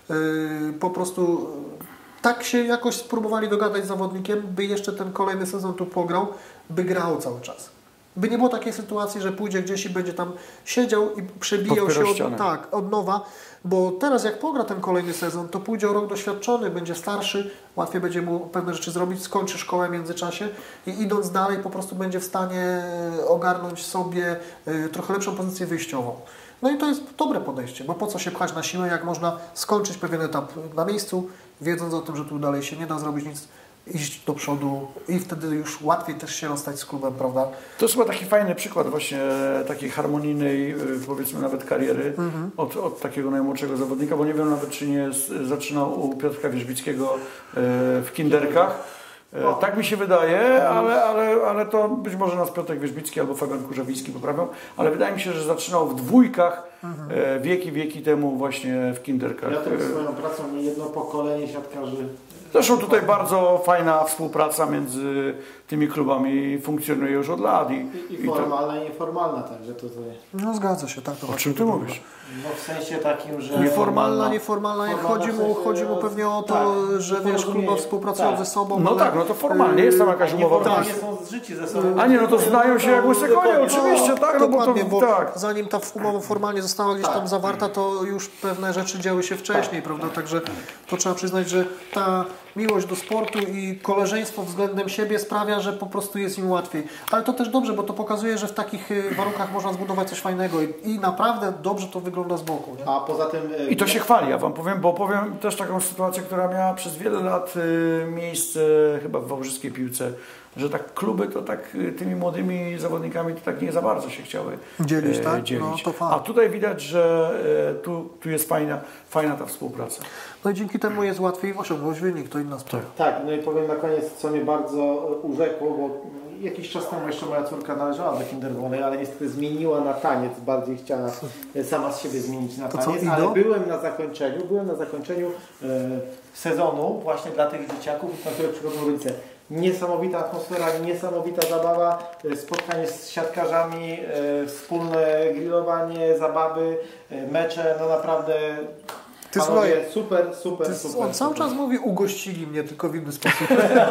po prostu tak się jakoś spróbowali dogadać z zawodnikiem, by jeszcze ten kolejny sezon tu pograł, by grał cały czas. By nie było takiej sytuacji, że pójdzie gdzieś i będzie tam siedział i przebijał się od nowa, bo teraz jak pogra ten kolejny sezon, to pójdzie o rok doświadczony, będzie starszy, łatwiej będzie mu pewne rzeczy zrobić, skończy szkołę w międzyczasie i idąc dalej po prostu będzie w stanie ogarnąć sobie trochę lepszą pozycję wyjściową. No i to jest dobre podejście, bo po co się pchać na siłę, jak można skończyć pewien etap na miejscu, wiedząc o tym, że tu dalej się nie da zrobić nic, iść do przodu i wtedy już łatwiej też się rozstać z klubem, prawda? To jest chyba taki fajny przykład właśnie takiej harmonijnej, powiedzmy nawet kariery od takiego najmłodszego zawodnika, bo nie wiem nawet, czy nie zaczynał u Piotrka Wierzbickiego w kinderkach. Tak mi się wydaje, ale to być może nas Piotrek Wierzbicki albo Fabian Kurzawiński poprawią, ale wydaje mi się, że zaczynał w dwójkach wieki temu właśnie w kinderkach. Ja też swoją pracą nie jedno pokolenie siatkarzy. Zresztą tutaj bardzo fajna współpraca między tymi klubami funkcjonuje już od lat. I formalna, i nieformalna także tutaj. No zgadza się, tak. O czym ty mówisz? No w sensie takim, że... Nieformalna. Chodzi mu pewnie o to, że wiesz, kluby współpracują ze sobą. No tak, no to formalnie jest tam jakaś umowa. Formalnie są zżyci ze sobą. A nie, no to znają się jak łyse konie, oczywiście, tak. Dokładnie, bo zanim ta umowa formalnie została gdzieś tam zawarta, to już pewne rzeczy działy się wcześniej, prawda? Także to trzeba przyznać, że ta miłość do sportu i koleżeństwo względem siebie sprawia, że po prostu jest im łatwiej. Ale to też dobrze, bo to pokazuje, że w takich warunkach można zbudować coś fajnego i naprawdę dobrze to wygląda z boku. Nie? A poza tym... I to się chwali, ja Wam powiem, bo powiem też taką sytuację, która miała przez wiele lat miejsce chyba w wałbrzyskiej piłce, że tak kluby to tak tymi młodymi zawodnikami to tak nie za bardzo się chciały dzielić. Tak? No, to fakt. A tutaj widać, że tu jest fajna ta współpraca. No i dzięki temu jest łatwiej osiągnąć wynik, to inna sprawa. Tak, no i powiem na koniec, co mnie bardzo urzekło, bo jakiś czas temu jeszcze moja córka należała do kinderwonej, ale niestety zmieniła na taniec, bardziej chciała sama z siebie zmienić na taniec, ale byłem na zakończeniu sezonu właśnie dla tych dzieciaków, na które przychodzą rodzice. Niesamowita atmosfera, niesamowita zabawa, spotkanie z siatkarzami, wspólne grillowanie, zabawy, mecze, no naprawdę panowie, super. On cały czas mówi, ugościli mnie, tylko w inny sposób.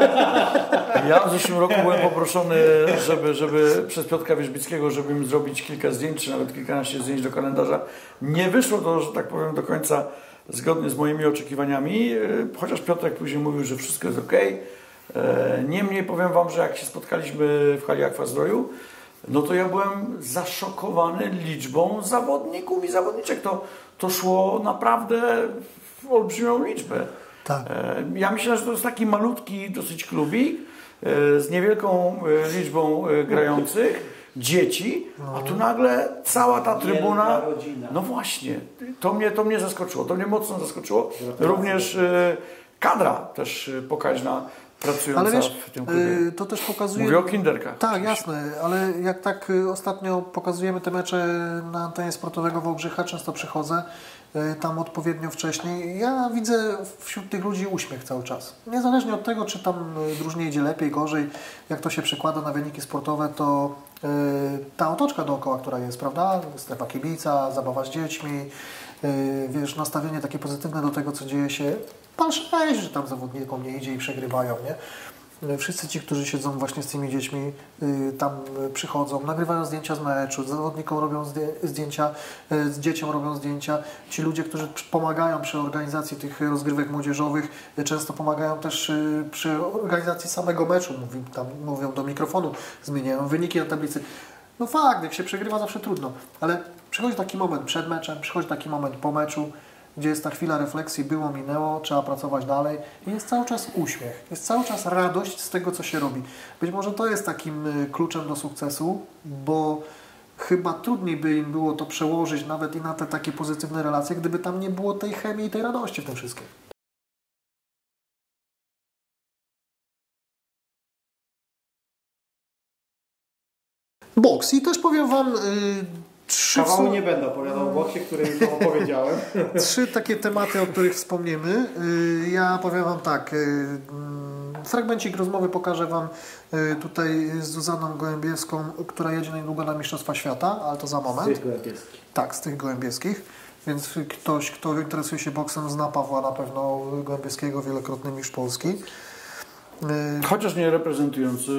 Ja w zeszłym roku byłem poproszony, żeby przez Piotrka Wierzbickiego, żeby im zrobić kilka zdjęć, czy nawet kilkanaście zdjęć do kalendarza. Nie wyszło to, że tak powiem, do końca zgodnie z moimi oczekiwaniami, chociaż Piotrek później mówił, że wszystko jest ok. Niemniej powiem Wam, że jak się spotkaliśmy w hali Akwazdroju, no to ja byłem zaszokowany liczbą zawodników i zawodniczek. To szło naprawdę w olbrzymią liczbę. Tak. Ja myślę, że to jest taki malutki dosyć klubik z niewielką liczbą grających dzieci, a tu nagle cała ta trybuna. No właśnie, to mnie zaskoczyło, to mnie mocno zaskoczyło. Również kadra też pokaźna pracująca ale wiesz, w tym klubie. to też pokazuje... Mówię o kinderkach. Tak, jasne, ale jak tak ostatnio pokazujemy te mecze na antenie sportowego Wałbrzycha, często przychodzę tam odpowiednio wcześniej, ja widzę wśród tych ludzi uśmiech cały czas. Niezależnie od tego, czy tam drużynie idzie lepiej, gorzej, jak to się przekłada na wyniki sportowe, to ta otoczka dookoła, która jest, prawda? Strefa kibica, zabawa z dziećmi, wiesz, nastawienie takie pozytywne do tego, co dzieje się. Pal 6, że tam zawodnikom nie idzie i przegrywają, nie? Wszyscy ci, którzy siedzą właśnie z tymi dziećmi, tam przychodzą, nagrywają zdjęcia z meczu, zawodnikom robią zdjęcia, z dzieciom robią zdjęcia. Ci ludzie, którzy pomagają przy organizacji tych rozgrywek młodzieżowych, często pomagają też przy organizacji samego meczu, mówią do mikrofonu, zmieniają wyniki na tablicy. No fakt, jak się przegrywa, zawsze trudno, ale przychodzi taki moment przed meczem, przychodzi taki moment po meczu, gdzie jest ta chwila refleksji, było, minęło, trzeba pracować dalej i jest cały czas uśmiech, jest cały czas radość z tego, co się robi. Być może to jest takim kluczem do sukcesu, bo chyba trudniej by im było to przełożyć nawet i na te takie pozytywne relacje, gdyby tam nie było tej chemii i tej radości w tym wszystkim. Boks i też powiem Wam... Kawału nie będę opowiadał o boksie, który już opowiedziałem. 3 takie tematy, o których wspomniemy. Ja powiem Wam tak, fragmencik rozmowy pokażę Wam tutaj z Zuzanną Gołębiewską, która jedzie niedługo na Mistrzostwa Świata, ale to za moment. Z tych gołębieskich. Tak, z tych gołębieskich. Więc ktoś, kto interesuje się boksem, zna Pawła na pewno Gołębieskiego, wielokrotny mistrz Polski. Chociaż nie reprezentujący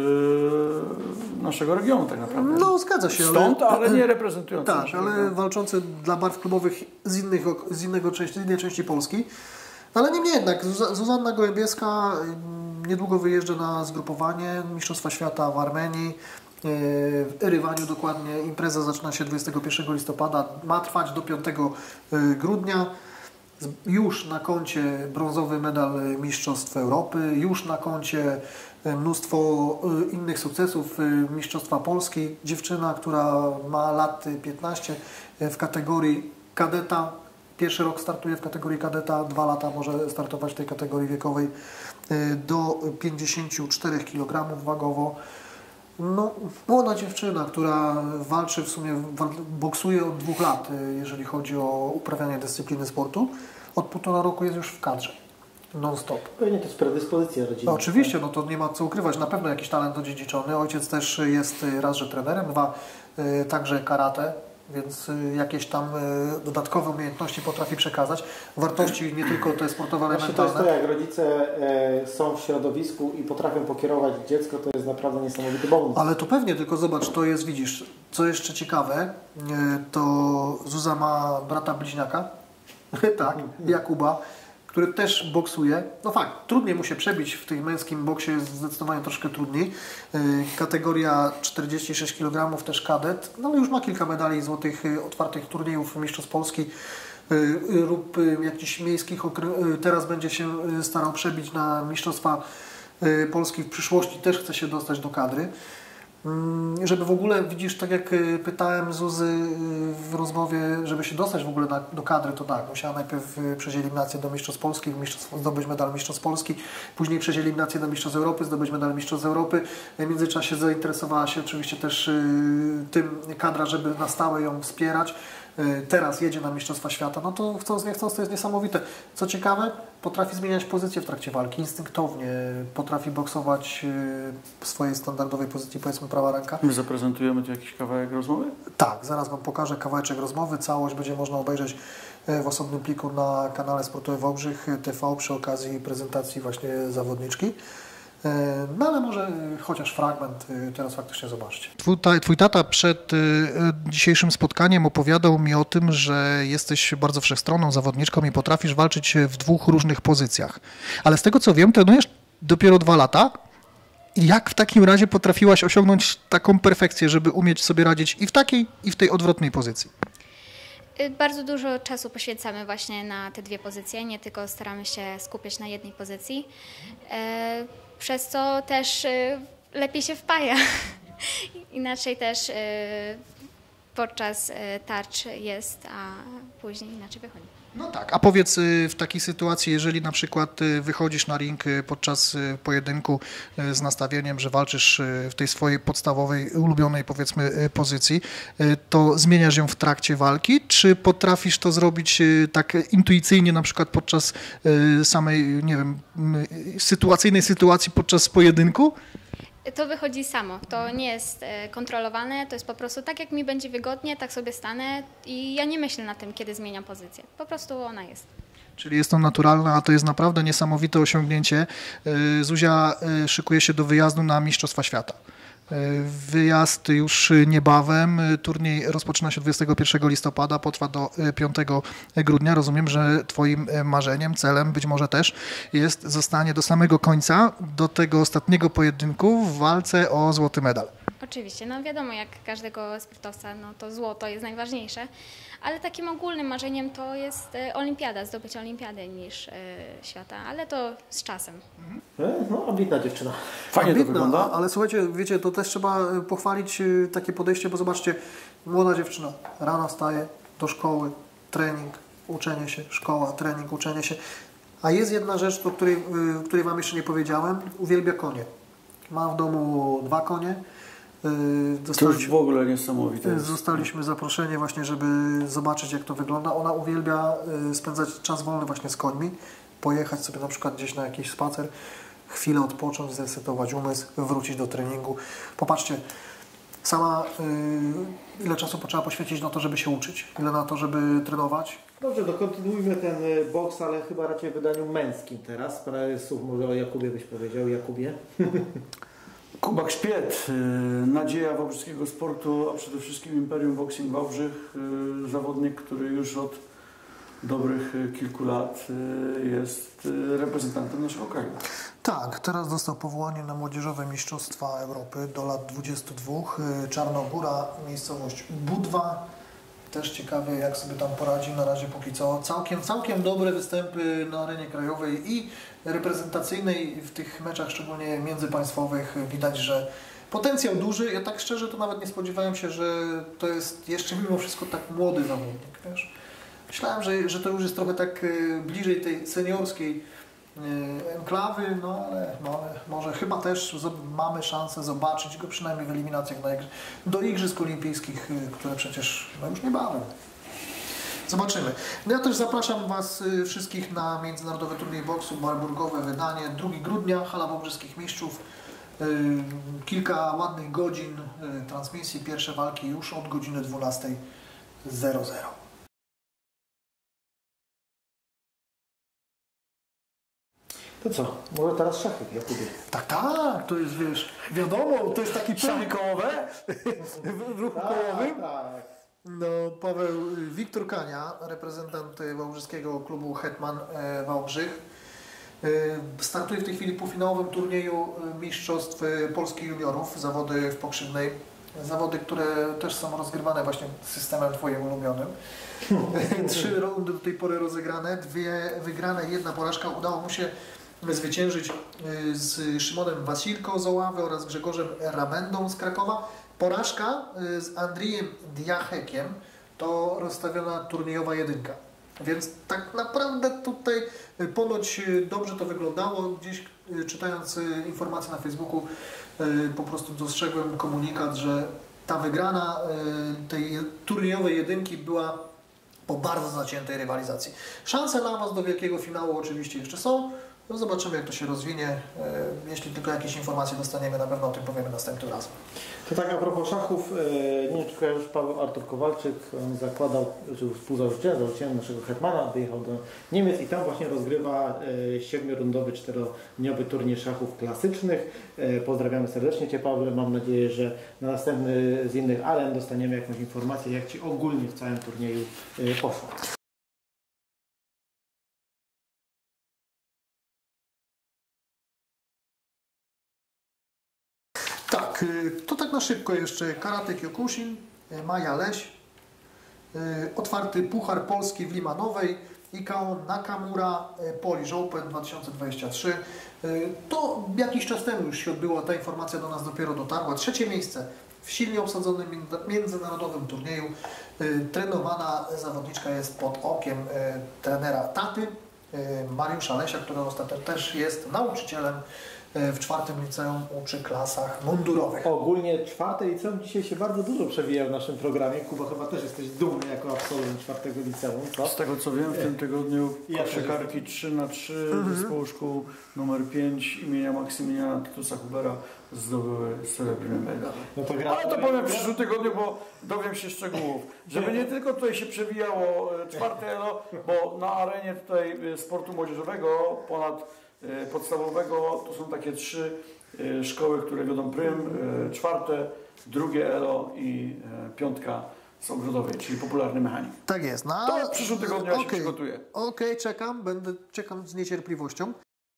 naszego regionu tak naprawdę. No, zgadza się. Stąd, ale nie reprezentujący. Tak, ale regionu. Walczący dla barw klubowych z innej części Polski. Ale niemniej jednak, Zuzanna Gołębieska niedługo wyjeżdża na zgrupowanie Mistrzostwa Świata w Armenii. W Erywaniu dokładnie. Impreza zaczyna się 21 listopada, ma trwać do 5 grudnia. Już na koncie brązowy medal Mistrzostw Europy, już na koncie mnóstwo innych sukcesów Mistrzostwa Polski. Dziewczyna, która ma lat 15 w kategorii kadeta. Pierwszy rok startuje w kategorii kadeta, 2 lata może startować w tej kategorii wiekowej do 54 kg wagowo. No, młoda dziewczyna, która walczy w sumie, boksuje od 2 lat, jeżeli chodzi o uprawianie dyscypliny sportu. Od 1,5 roku jest już w kadrze, non-stop. Pewnie to jest predyspozycja rodzinna. No, oczywiście, no to nie ma co ukrywać, na pewno jakiś talent odziedziczony. Ojciec też jest raz, że trenerem, 2 także karate, więc jakieś tam dodatkowe umiejętności potrafi przekazać. Wartości nie tylko te sportowe, ale mentalne. mentalne. To jest to, jak rodzice są w środowisku i potrafią pokierować dziecko, to jest naprawdę niesamowity bonus. Ale to pewnie, tylko zobacz, to jest, widzisz, co jeszcze ciekawe, to Zuza ma brata bliźniaka, tak, Jakuba, który też boksuje. No fakt, trudniej mu się przebić w tym męskim boksie, jest zdecydowanie troszkę trudniej. Kategoria 46 kg, też kadet, no ale już ma kilka medali złotych, otwartych turniejów Mistrzostw Polski lub jakichś miejskich. Teraz będzie się starał przebić na Mistrzostwa Polski w przyszłości, też chce się dostać do kadry. Żeby w ogóle, widzisz, tak jak pytałem Zuzy w rozmowie, żeby się dostać w ogóle do kadry, to tak, musiała najpierw przejść eliminację do Mistrzostw Polski, zdobyć medal Mistrzostw Polski, później przejść eliminację do Mistrzostw Europy, zdobyć medal Mistrzostw Europy. W międzyczasie zainteresowała się oczywiście też tym kadra, żeby na stałe ją wspierać. Teraz jedzie na Mistrzostwa Świata, no to chcąc nie chcąc, to jest niesamowite. Co ciekawe, potrafi zmieniać pozycję w trakcie walki, instynktownie, potrafi boksować w swojej standardowej pozycji, powiedzmy prawa ręka. My zaprezentujemy tu jakiś kawałek rozmowy? Tak, zaraz Wam pokażę kawałeczek rozmowy, całość będzie można obejrzeć w osobnym pliku na kanale Sportowy Wałbrzych TV przy okazji prezentacji właśnie zawodniczki. No ale może chociaż fragment teraz faktycznie zobaczcie. Twój tata przed dzisiejszym spotkaniem opowiadał mi o tym, że jesteś bardzo wszechstronną zawodniczką i potrafisz walczyć w 2 różnych pozycjach. Ale z tego co wiem, trenujesz dopiero 2 lata. Jak w takim razie potrafiłaś osiągnąć taką perfekcję, żeby umieć sobie radzić i w takiej, i w tej odwrotnej pozycji? Bardzo dużo czasu poświęcamy właśnie na te 2 pozycje, nie tylko staramy się skupiać na jednej pozycji, przez co też lepiej się wpaja. Inaczej też podczas tarcz jest, a później inaczej wychodzi. No tak, a powiedz w takiej sytuacji, jeżeli na przykład wychodzisz na ring podczas pojedynku z nastawieniem, że walczysz w tej swojej podstawowej, ulubionej powiedzmy pozycji, to zmieniasz ją w trakcie walki, czy potrafisz to zrobić tak intuicyjnie na przykład podczas samej, nie wiem, sytuacyjnej sytuacji podczas pojedynku? To wychodzi samo, to nie jest kontrolowane, to jest po prostu tak, jak mi będzie wygodnie, tak sobie stanę i ja nie myślę na tym, kiedy zmieniam pozycję. Po prostu ona jest. Czyli jest to naturalne, a to jest naprawdę niesamowite osiągnięcie. Zuzia szykuje się do wyjazdu na Mistrzostwa Świata. Wyjazd już niebawem. Turniej rozpoczyna się 21 listopada, potrwa do 5 grudnia. Rozumiem, że Twoim marzeniem, celem być może też jest zostanie do samego końca, do tego ostatniego pojedynku w walce o złoty medal. Oczywiście, no wiadomo, jak każdego sportowca, no to złoto jest najważniejsze, ale takim ogólnym marzeniem to jest olimpiada, zdobyć olimpiadę niż świata, ale to z czasem. No, ambitna dziewczyna. Fajnie to wygląda. Ale słuchajcie, wiecie, to też trzeba pochwalić takie podejście, bo zobaczcie, młoda dziewczyna rano wstaje do szkoły, trening, uczenie się, szkoła, trening, uczenie się. A jest jedna rzecz, o której Wam jeszcze nie powiedziałem, uwielbia konie. Ma w domu 2 konie. To już w ogóle niesamowite. Zostaliśmy zaproszeni właśnie, żeby zobaczyć, jak to wygląda. Ona uwielbia spędzać czas wolny właśnie z końmi, pojechać sobie na przykład gdzieś na jakiś spacer, chwilę odpocząć, zresetować umysł, wrócić do treningu. Popatrzcie, sama ile czasu potrzeba poświęcić na to, żeby się uczyć, ile na to, żeby trenować. Dobrze, kontynuujmy ten boks, ale chyba raczej w wydaniu męskim teraz. Parę słów może o Jakubie byś powiedział. Jakubie. Kuba Grzbiet, nadzieja wałbrzyskiego sportu, a przede wszystkim Imperium Boxing Wałbrzych, zawodnik, który już od dobrych kilku lat jest reprezentantem naszego kraju. Tak, teraz dostał powołanie na Młodzieżowe Mistrzostwa Europy do lat 22. Czarnogóra, miejscowość Budwa. Też ciekawie, jak sobie tam poradzi na razie póki co. Całkiem dobre występy na arenie krajowej i reprezentacyjnej w tych meczach, szczególnie międzypaństwowych. Widać, że potencjał duży. Ja tak szczerze to nawet nie spodziewałem się, że to jest jeszcze mimo wszystko tak młody zawodnik. Wiesz? Myślałem, że to już jest trochę tak bliżej tej seniorskiej enklawy, no ale może chyba też mamy szansę zobaczyć go przynajmniej w eliminacjach do Igrzysk Olimpijskich, które przecież już niebawem. Zobaczymy. No ja też zapraszam Was wszystkich na międzynarodowy turniej boksu, marburgowe wydanie, 2 grudnia, Hala Wałbrzyskich Mistrzów. Kilka ładnych godzin transmisji, pierwsze walki już od godziny 12:00. To co? Może teraz szachy, Jakubie. Tak, to jest, wiesz, wiadomo, to jest taki Szachy kołowe? w ruchu kołowym. Tak. No, Wiktor Kania, reprezentant wałbrzyskiego klubu Hetman Wałbrzych, startuje w tej chwili w półfinałowym turnieju Mistrzostw Polski Juniorów, zawody w Pokrzywnej. Zawody, które też są rozgrywane właśnie systemem Twoim ulubionym. 3 rundy do tej pory rozegrane, 2 wygrane, 1 porażka. Udało mu się zwyciężyć z Szymonem Wasilko z Oławy oraz Grzegorzem Ramendą z Krakowa. Porażka z Andrijem Diachekiem to rozstawiona turniejowa 1. Więc tak naprawdę tutaj ponoć dobrze to wyglądało. Gdzieś czytając informacje na Facebooku po prostu dostrzegłem komunikat, że ta wygrana tej turniejowej 1 była po bardzo zaciętej rywalizacji. Szanse na awans do wielkiego finału oczywiście jeszcze są. No zobaczymy, jak to się rozwinie. Jeśli tylko jakieś informacje dostaniemy, na pewno o tym powiemy następnym razem. To tak a propos szachów, nie wiem, czy kojarzysz Paweł Artur Kowalczyk, on zakładał, czy współzałożycielem naszego Hetmana, wyjechał do Niemiec i tam właśnie rozgrywa 7-rundowy, 4-dniowy turniej szachów klasycznych. Pozdrawiamy serdecznie Cię, Pawle, mam nadzieję, że na następny z innych aren dostaniemy jakąś informację, jak Ci ogólnie w całym turnieju poszło. Tak, to tak na szybko jeszcze Karate Kyokushin, Maja Leś, otwarty Puchar Polski w Limanowej, Ikao Nakamura, Polish Open 2023. To jakiś czas temu już się odbyła, ta informacja do nas dopiero dotarła. 3. miejsce W silnie obsadzonym międzynarodowym turnieju trenowana zawodniczka jest pod okiem trenera taty Mariusza Lesia, który ostatnio też jest nauczycielem w 4. liceum, uczy klasach mundurowych. Ogólnie 4. liceum dzisiaj się bardzo dużo przewija w naszym programie. Kuba, chyba też jesteś dumny jako absolwent 4. liceum, co? Z tego co wiem, w tym tygodniu koszykarki 3x3 zespołu szkół numer 5 imienia Maksymiliana Tytusa Hubera zdobyły srebrny medal. No to ale to powiem w przyszłym tygodniu, bo dowiem się szczegółów. Żeby nie tylko tutaj się przewijało 4. ELO, bo na arenie tutaj sportu młodzieżowego ponad podstawowego to są takie 3 szkoły, które wiodą prym, 4., 2. ELO i 5. z ogrodowej, czyli popularny mechanik. Tak jest. No, to w przyszłym tygodniu ja się przygotuję. Okej, czekam z niecierpliwością.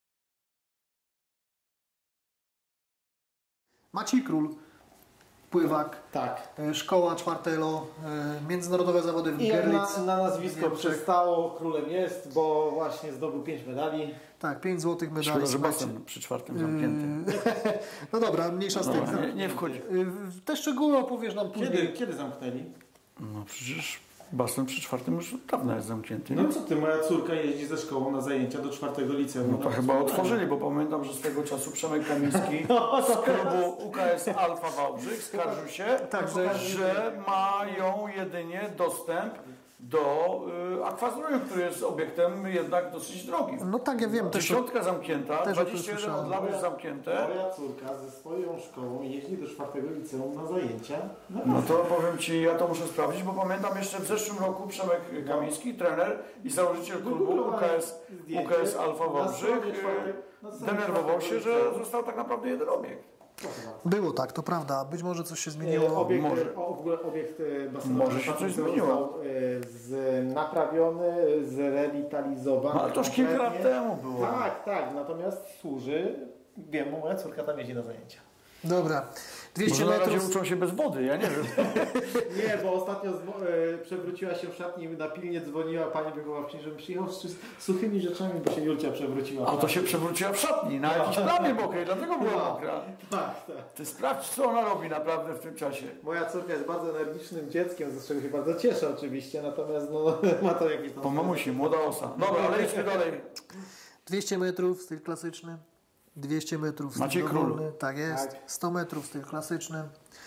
Maciej Król, pływak, tak. Szkoła 4. ELO, międzynarodowe zawody w Görlitz. Na nazwisko przystało, królem jest, bo właśnie zdobył 5 medali. Tak, 5 złotych medali. Szkoda, że basen przy 4. zamknięty. No dobra, mniejsza z tym. Nie wchodzi. Te szczegóły opowiesz nam później. Kiedy zamknęli? No przecież basen przy 4. już dawno jest zamknięty. No co ty, moja córka jeździ ze szkołą na zajęcia do 4. liceum. No to chyba otworzyli, bo pamiętam, że z tego czasu Przemek Kamiński z klubu UKS Alfa Wałbrzych skarżył się, że mają jedynie dostęp do Aquazdroju, który jest obiektem jednak dosyć drogim. No tak, ja wiem. 10 zamknięta, też 21 od lat już zamknięte. Moja córka ze swoją szkołą jeździ do 4. liceum na zajęcia. No to powiem Ci, ja to muszę sprawdzić, bo pamiętam jeszcze w zeszłym roku Przemek Kamiński, trener i założyciel klubu UKS Alfa Wałbrzych, denerwował się, że został tak naprawdę jeden obiekt. Było tak, to prawda. Być może coś się zmieniło. W ogóle obiekt basenowy może się coś zmieniło. Został naprawiony, zrewitalizowany. No, ale to już kilka lat temu było. Tak. Natomiast służy, wiem, moja córka tam jeździ na zajęcia. Dobra. 200 może metrów. na razie uczą się bez wody, ja nie wiem. Nie, bo ostatnio przewróciła się w szatni, na pilnie dzwoniła pani wychowawczyni, żebym przyjechał z suchymi rzeczami, bo się Julcia przewróciła. A to się przewróciła w szatni, na jakiejś plamie mokrej, dlatego była mokra. Tak. Ty sprawdź, co ona robi naprawdę w tym czasie. Moja córka jest bardzo energicznym dzieckiem, z czego się bardzo cieszę oczywiście, natomiast no, ma to jakieś tam... Po mamusi, młoda osa. Dobra, ale idźmy dalej. 200 metrów, styl klasyczny. 200 metrów, Maciej Król. Tak jest. Tak. 100 metrów, styl klasyczny.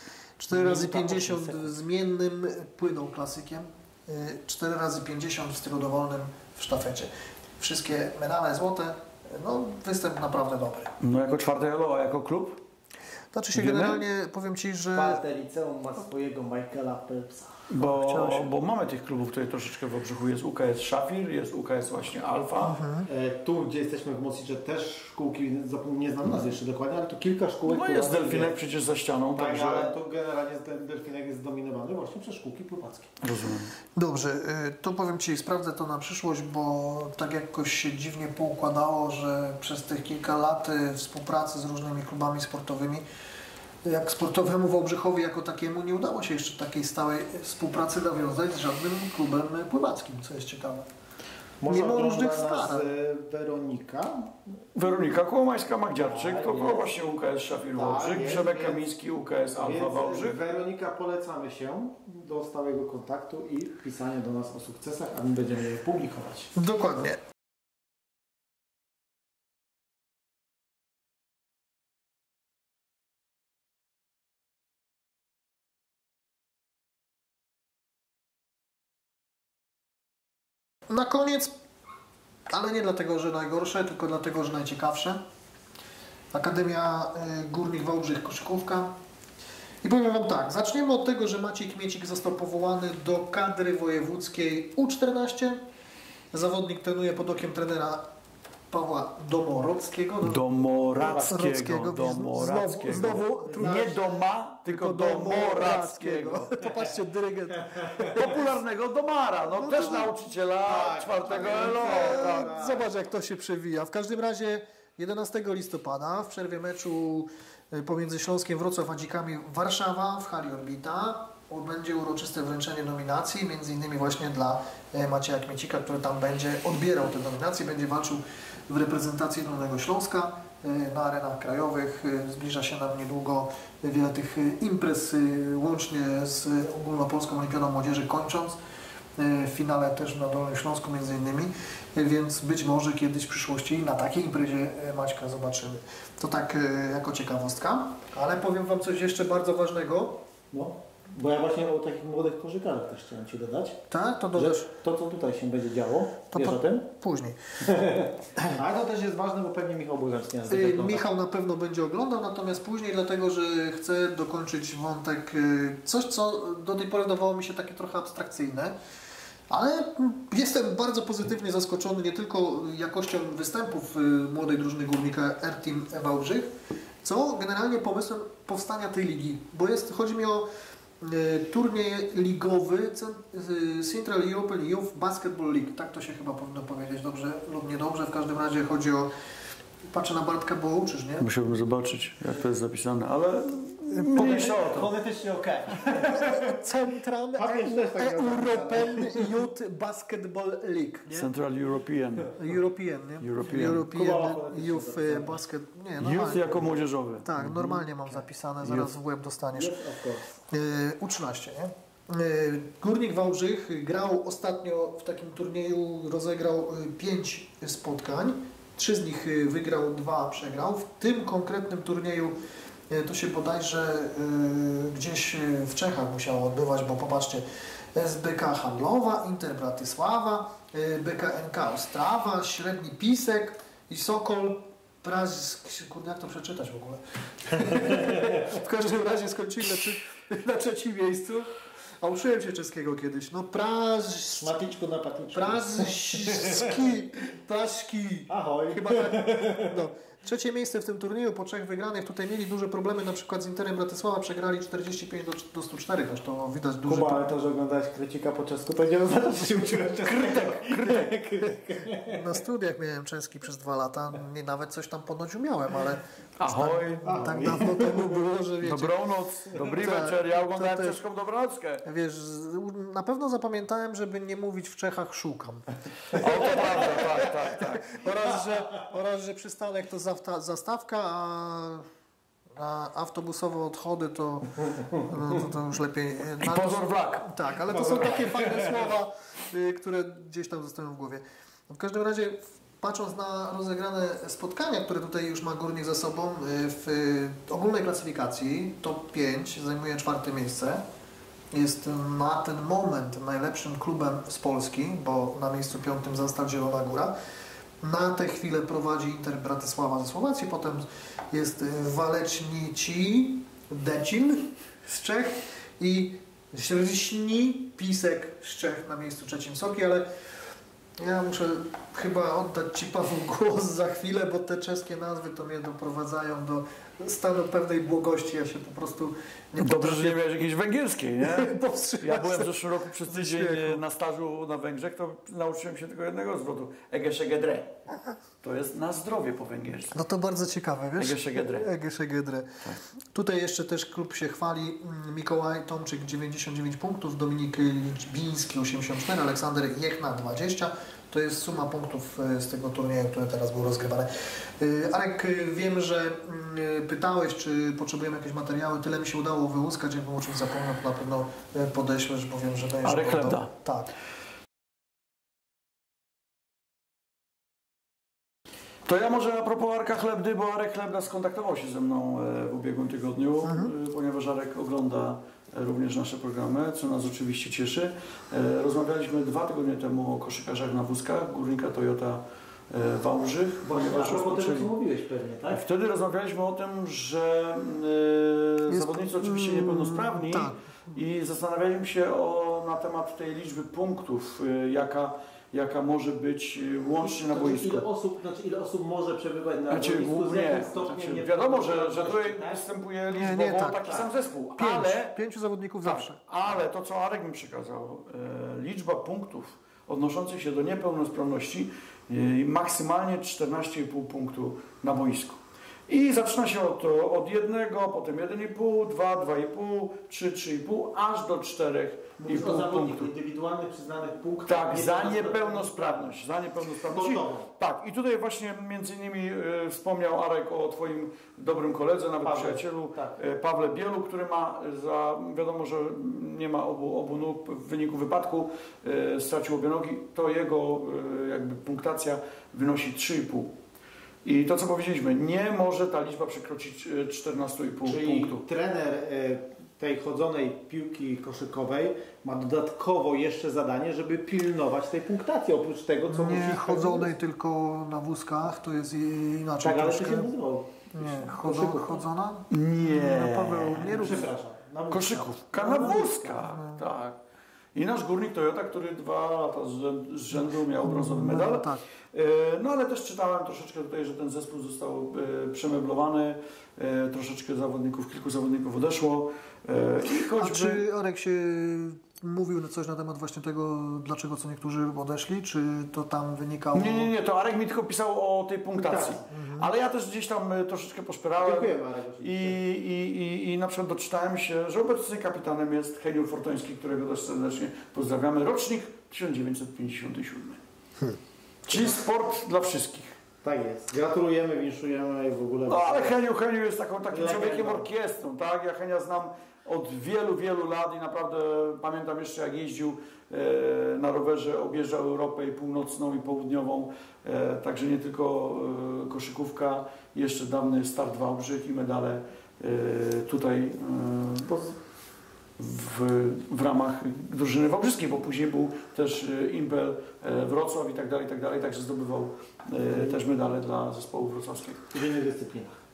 4x50 zmiennym płyną klasykiem. 4x50 w stylu dowolnym w sztafecie. Wszystkie medale złote. No, występ naprawdę dobry. No jako 4. ELO, a jako klub? Znaczy się generalnie, powiem Ci, że... 4. liceum ma swojego Michaela Phelpsa. Bo mamy tych klubów tutaj troszeczkę w Wałbrzychu. Jest UKS Szafir, jest UKS właśnie Alfa. Tu, gdzie jesteśmy w Mocicze, też szkółki, nie znam nazwy jeszcze dokładnie, ale tu kilka szkółek. No jest Delfinek przecież za ścianą, tak, także... ale to generalnie ten Delfinek jest zdominowany właśnie przez szkółki pływackie. Rozumiem. Dobrze, to powiem Ci, sprawdzę to na przyszłość, bo tak jakoś się dziwnie poukładało, że przez tych kilka lat współpracy z różnymi klubami sportowymi, jak sportowemu Wałbrzychowi jako takiemu nie udało się jeszcze takiej stałej współpracy nawiązać z żadnym klubem pływackim, co jest ciekawe. Mimo różnych starań. Weronika Kołomańska-Magdziarczyk, to było właśnie UKS Szafir Wałbrzych, Przemek Kamiński, UKS Alfa Wałbrzych. Weronika, polecamy się do stałego kontaktu i pisania do nas o sukcesach, a my będziemy je publikować. Dokładnie. Na koniec, ale nie dlatego, że najgorsze, tylko dlatego, że najciekawsze. Akademia Górnik Wałbrzych koszykówka. I powiem Wam tak, zaczniemy od tego, że Maciej Kmiecik został powołany do kadry wojewódzkiej U14. Zawodnik trenuje pod okiem trenera Pawła Domorockiego. Znowu nie Doma, tylko Domorackiego. Popatrzcie, dyrygent. Popularnego Domara, no też nauczyciela 4. ELO. Zobacz, jak to się przewija. W każdym razie 11 listopada w przerwie meczu pomiędzy Śląskiem Wrocław a Dzikami Warszawa w hali Orbita będzie uroczyste wręczenie nominacji, między innymi właśnie dla Macieja Kmiecika, który tam będzie odbierał te nominacje, będzie walczył w reprezentacji Dolnego Śląska na arenach krajowych. Zbliża się nam niedługo wiele tych imprez, łącznie z Ogólnopolską Olimpiadą Młodzieży kończąc. W finale też na Dolnym Śląsku między innymi, więc być może kiedyś w przyszłości na takiej imprezie Maćka zobaczymy. To tak jako ciekawostka, ale powiem Wam coś jeszcze bardzo ważnego. No, bo ja właśnie o takich młodych koszykarzach też chciałem Ci dodać. Tak, to dodasz. To, co tutaj się będzie działo, To wiesz o tym? Później. Ale to też jest ważne, bo pewnie Michał Bożarski nas Michał na pewno będzie oglądał, natomiast później dlatego, że chcę dokończyć wątek, coś co do tej pory dawało mi się takie trochę abstrakcyjne, ale jestem bardzo pozytywnie zaskoczony nie tylko jakością występów młodej drużyny Górnika R-Team Wałbrzych, co generalnie pomysłem powstania tej ligi, bo chodzi mi o turniej ligowy Central European Youth Basketball League. Tak to się chyba powinno powiedzieć, dobrze lub niedobrze. W każdym razie chodzi o... Patrzę na Bartka, bo uczysz, nie? Musiałbym zobaczyć, jak to jest zapisane, ale mniejsza o to. Fonetycznie okej. Central European Youth Basketball League. Nie? Central European. European, nie? European Youth Basket... Nie, Youth normalnie. jako młodzieżowy. Tak, normalnie mam zapisane, zaraz w łeb dostaniesz. U13, nie? Górnik Wałbrzych grał ostatnio w takim turnieju, rozegrał 5 spotkań, 3 z nich wygrał, 2 przegrał. W tym konkretnym turnieju to się bodajże gdzieś w Czechach musiało odbywać, bo popatrzcie, SBK Handlowa, Inter Bratysława, BKNK Ostrawa, Średni Pisek i Sokol. Kurde, jak to przeczytać w ogóle? W każdym razie skończyli na 3. miejscu. A uczyłem się czeskiego kiedyś. No Maticzku na patyczku. Plaszki. Ahoj. Chyba tak. No. 3. miejsce w tym turnieju po 3 wygranych. Tutaj mieli duże problemy, na przykład z Interem Bratysława przegrali 45 do 104, aż to widać duży Kuba, ale to, że oglądałeś Krycika po czesku, to nie oznacza, że się uczyłeś Krytek. Na studiach miałem czeski przez 2 lata. Nawet coś tam ponoć umiałem, ale Ahoj. tak dawno temu było, że wiecie. Dobrą noc, dobry Tak, wieczór. Ja oglądałem to też- czeską dobranockę. Wiesz, na pewno zapamiętałem, żeby nie mówić w Czechach szukam. O, to prawda, tak. Oraz, że przystanek to zastawka, a autobusowe odchody to już lepiej... I pozor wlak. Tak, ale to są takie fajne słowa, które gdzieś tam zostają w głowie. W każdym razie, patrząc na rozegrane spotkania, które tutaj już ma Górnik za sobą, w ogólnej klasyfikacji top 5 zajmuje 4. miejsce. Jest na ten moment najlepszym klubem z Polski, bo na miejscu 5. został Zielona Góra. Na tę chwilę prowadzi Inter Bratysława ze Słowacji, potem jest Walecznici Decin z Czech i Śrzni Pisek z Czech na miejscu 3. Soki, ale ja muszę chyba oddać Ci, Paweł, głos za chwilę, bo te czeskie nazwy to mnie doprowadzają do stanu pewnej błogości. Ja się po prostu nie Dobrze, że nie miałeś jakiejś węgierskiej, nie? powstrzymać. Ja byłem w zeszłym roku przez tydzień na stażu na Węgrzech, to nauczyłem się tylko jednego zwrotu. Egeszegedre. To jest na zdrowie po węgiersku. No to bardzo ciekawe, wiesz? Egeszegedre. Tutaj jeszcze też klub się chwali. Mikołaj Tomczyk 99 punktów, Dominik Liczbiński 84, Aleksander Jechna 20. To jest suma punktów z tego turnieju, które teraz były rozgrywane. Arek, wiem, że pytałeś, czy potrzebujemy jakieś materiały. Tyle mi się udało wyłuskać. Jakbym o czymś zapomniał, to na pewno podeślesz, bo wiem, że to jest... Arek Chlebda. Tak. To ja może a propos Arka Chlebdy, bo Arek Chlebda skontaktował się ze mną w ubiegłym tygodniu, ponieważ Arek ogląda również nasze programy, co nas oczywiście cieszy. Rozmawialiśmy 2 tygodnie temu o koszykarzach na wózkach Górnika Toyota Wałbrzych. A propos tego, co mówiłeś pewnie, tak? Wtedy rozmawialiśmy o tym, że zawodnicy oczywiście niepełnosprawni i zastanawialiśmy się na temat tej liczby punktów, jaka może być łącznie na boisku. Ile osób może przebywać na boisku? Głównie, wiadomo, że tutaj występuje liczbowo taki sam zespół. 5 zawodników zawsze. Ale to, co Arek mi przekazał, liczba punktów odnoszących się do niepełnosprawności maksymalnie 14,5 punktu na boisku. I zaczyna się od 1, potem 1,5, 2, 2,5, 3, 3,5, aż do 4,5 punktu. Indywidualnych przyznanych punktów. Tak, za niepełnosprawność. Sportową. Tak, i tutaj właśnie między innymi wspomniał Arek o Twoim dobrym koledze, nawet przyjacielu, Pawle Bielu, który ma wiadomo, że nie ma obu nóg w wyniku wypadku, stracił obie nogi, to jego jakby punktacja wynosi 3,5. I to, co powiedzieliśmy, nie może ta liczba przekroczyć 14,5 punktu. Trener tej chodzonej piłki koszykowej ma dodatkowo jeszcze zadanie, żeby pilnować tej punktacji, oprócz tego, co musi... Nie chodzonej, tylko na wózkach, to jest inaczej. Tak, ale troszkę. to się nazywało. Nie, chodzona? Nie. No, Paweł, nie rób. Przepraszam. Koszykówka na wózkach. Tak. I nasz Górnik Toyota, który 2 lata z rzędu miał brązowy medal. No, tak. No ale też czytałem troszeczkę tutaj, że ten zespół został przemeblowany, troszeczkę kilku zawodników odeszło. A czy Arek się mówił coś na temat właśnie tego, dlaczego co niektórzy odeszli, czy to tam wynikało? Nie, to Arek mi tylko pisał o tej punktacji. Ale ja też gdzieś tam troszeczkę poszperałem. Dziękujemy, Arek. I na przykład doczytałem się, że obecnie kapitanem jest Heniu Fortoński, którego też serdecznie pozdrawiamy. Rocznik 1957. Czyli sport dla wszystkich. Tak jest. Gratulujemy, winszujemy i w ogóle... No ale Heniu jest takim człowiekiem orkiestrą, tak? Ja Henia znam od wielu lat i naprawdę pamiętam jeszcze, jak jeździł na rowerze, objeżdżał Europę i północną i południową, także nie tylko koszykówka, jeszcze dawny Start Wałbrzych i medale tutaj w ramach drużyny wałbrzyskiej, bo później był też Impel Wrocław i tak dalej, także zdobywał też medale dla zespołu wrocławskiego. W innych dyscyplinach.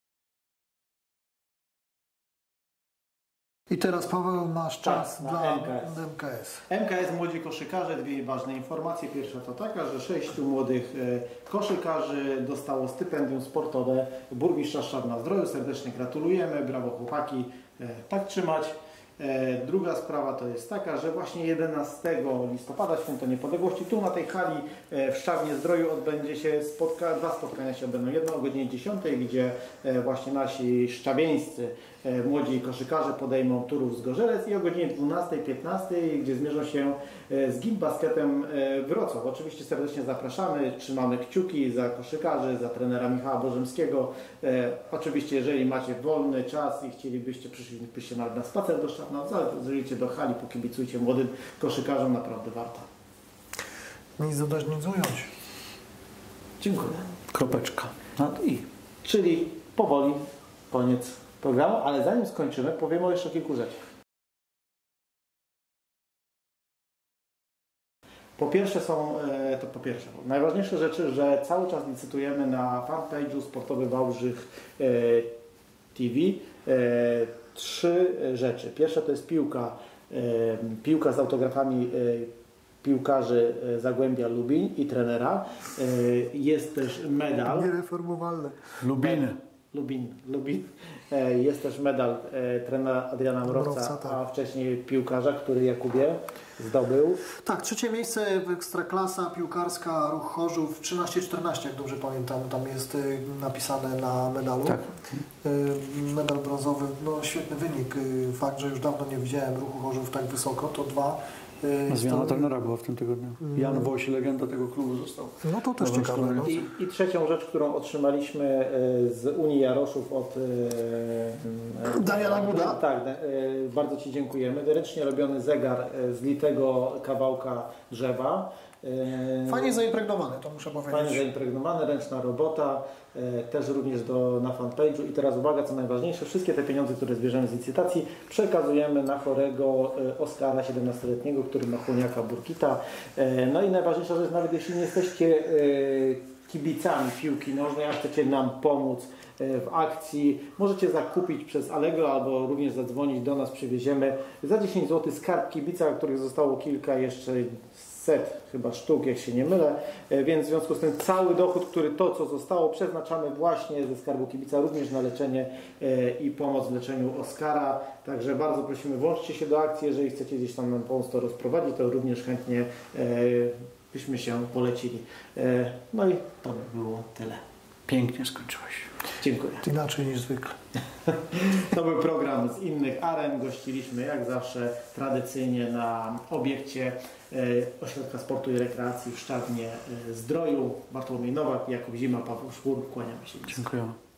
I teraz, Paweł, masz czas dla MKS. MKS Młodzi Koszykarze, 2 ważne informacje. Pierwsza to taka, że 6 młodych koszykarzy dostało stypendium sportowe burmistrza Szczawna-Zdroju. Serdecznie gratulujemy, brawo chłopaki, tak trzymać. Druga sprawa to jest taka, że właśnie 11 listopada, Święto Niepodległości, tu na tej hali w Szczawnie-Zdroju odbędzie się 2 spotkania się odbędą. Jedno o godzinie 10, gdzie właśnie nasi szczawieńscy młodzi koszykarze podejmą Turów Zgorzelec, i o godzinie 12-15, gdzie zmierzą się z Gimbasketem Wrocław. Oczywiście serdecznie zapraszamy, trzymamy kciuki za koszykarzy, za trenera Michała Bożemskiego. Oczywiście, jeżeli macie wolny czas i chcielibyście, przyszlibyście nawet na spacer do Szczawna, zajrzyjcie do hali, pokibicujcie młodym koszykarzom, naprawdę warto. Nic dodać, nic ująć. Dziękuję. Kropeczka. Czyli powoli koniec programu, ale zanim skończymy, powiemy jeszcze o kilku rzeczach. Po pierwsze, najważniejsze rzeczy, że cały czas licytujemy na fanpage'u Sportowy Wałbrzych TV 3 rzeczy. Pierwsza to jest piłka z autografami piłkarzy Zagłębia Lubin i trenera. Jest też medal. Niereformowalne. Lubin. Jest też medal trenera Adriana Mrowca, tak. A wcześniej piłkarza, który Jakubie zdobył. Tak, 3 miejsce Ekstraklasa piłkarska Ruch Chorzów 13-14, jak dobrze pamiętam, tam jest napisane na medalu. Tak. Medal brązowy, no świetny wynik. Fakt, że już dawno nie widziałem Ruchu Chorzów tak wysoko, to 2. Zmiana trenera była w tym tygodniu. Jan Woś, legenda tego klubu, został. No to też ciekawe. No. I trzecią rzecz, którą otrzymaliśmy z Unii Jaroszów od Daniela Guda. Tak, bardzo Ci dziękujemy. Ręcznie robiony zegar z litego kawałka drzewa. Fajnie zaimpregnowany, to muszę powiedzieć. Fajnie zaimpregnowany, ręczna robota, też również na fanpage'u. I teraz uwaga, co najważniejsze, wszystkie te pieniądze, które zbierzemy z licytacji, przekazujemy na chorego Oskara 17-letniego, który ma chłoniaka burkita. No i najważniejsza rzecz, nawet jeśli nie jesteście kibicami piłki nożnej, a chcecie nam pomóc w akcji, możecie zakupić przez Allegro albo również zadzwonić do nas, przywieziemy za 10 zł skarb kibica, których zostało kilka, jeszcze chyba sztuk, jak się nie mylę, więc w związku z tym cały dochód, co zostało, przeznaczamy właśnie ze skarbu kibica również na leczenie i pomoc w leczeniu Oskara. Także bardzo prosimy, włączcie się do akcji, jeżeli chcecie gdzieś tam nam pomóc to rozprowadzić, to również chętnie byśmy się polecili. No i to by było tyle. Pięknie skończyłeś. Dziękuję. Inaczej niż zwykle. To był program z innych aren. Gościliśmy jak zawsze tradycyjnie na obiekcie Ośrodka Sportu i Rekreacji w Szczawnie Zdroju. Bartłomiej Nowak, Jakub Zima, Paweł Szwór. Kłaniamy się. Dziękuję.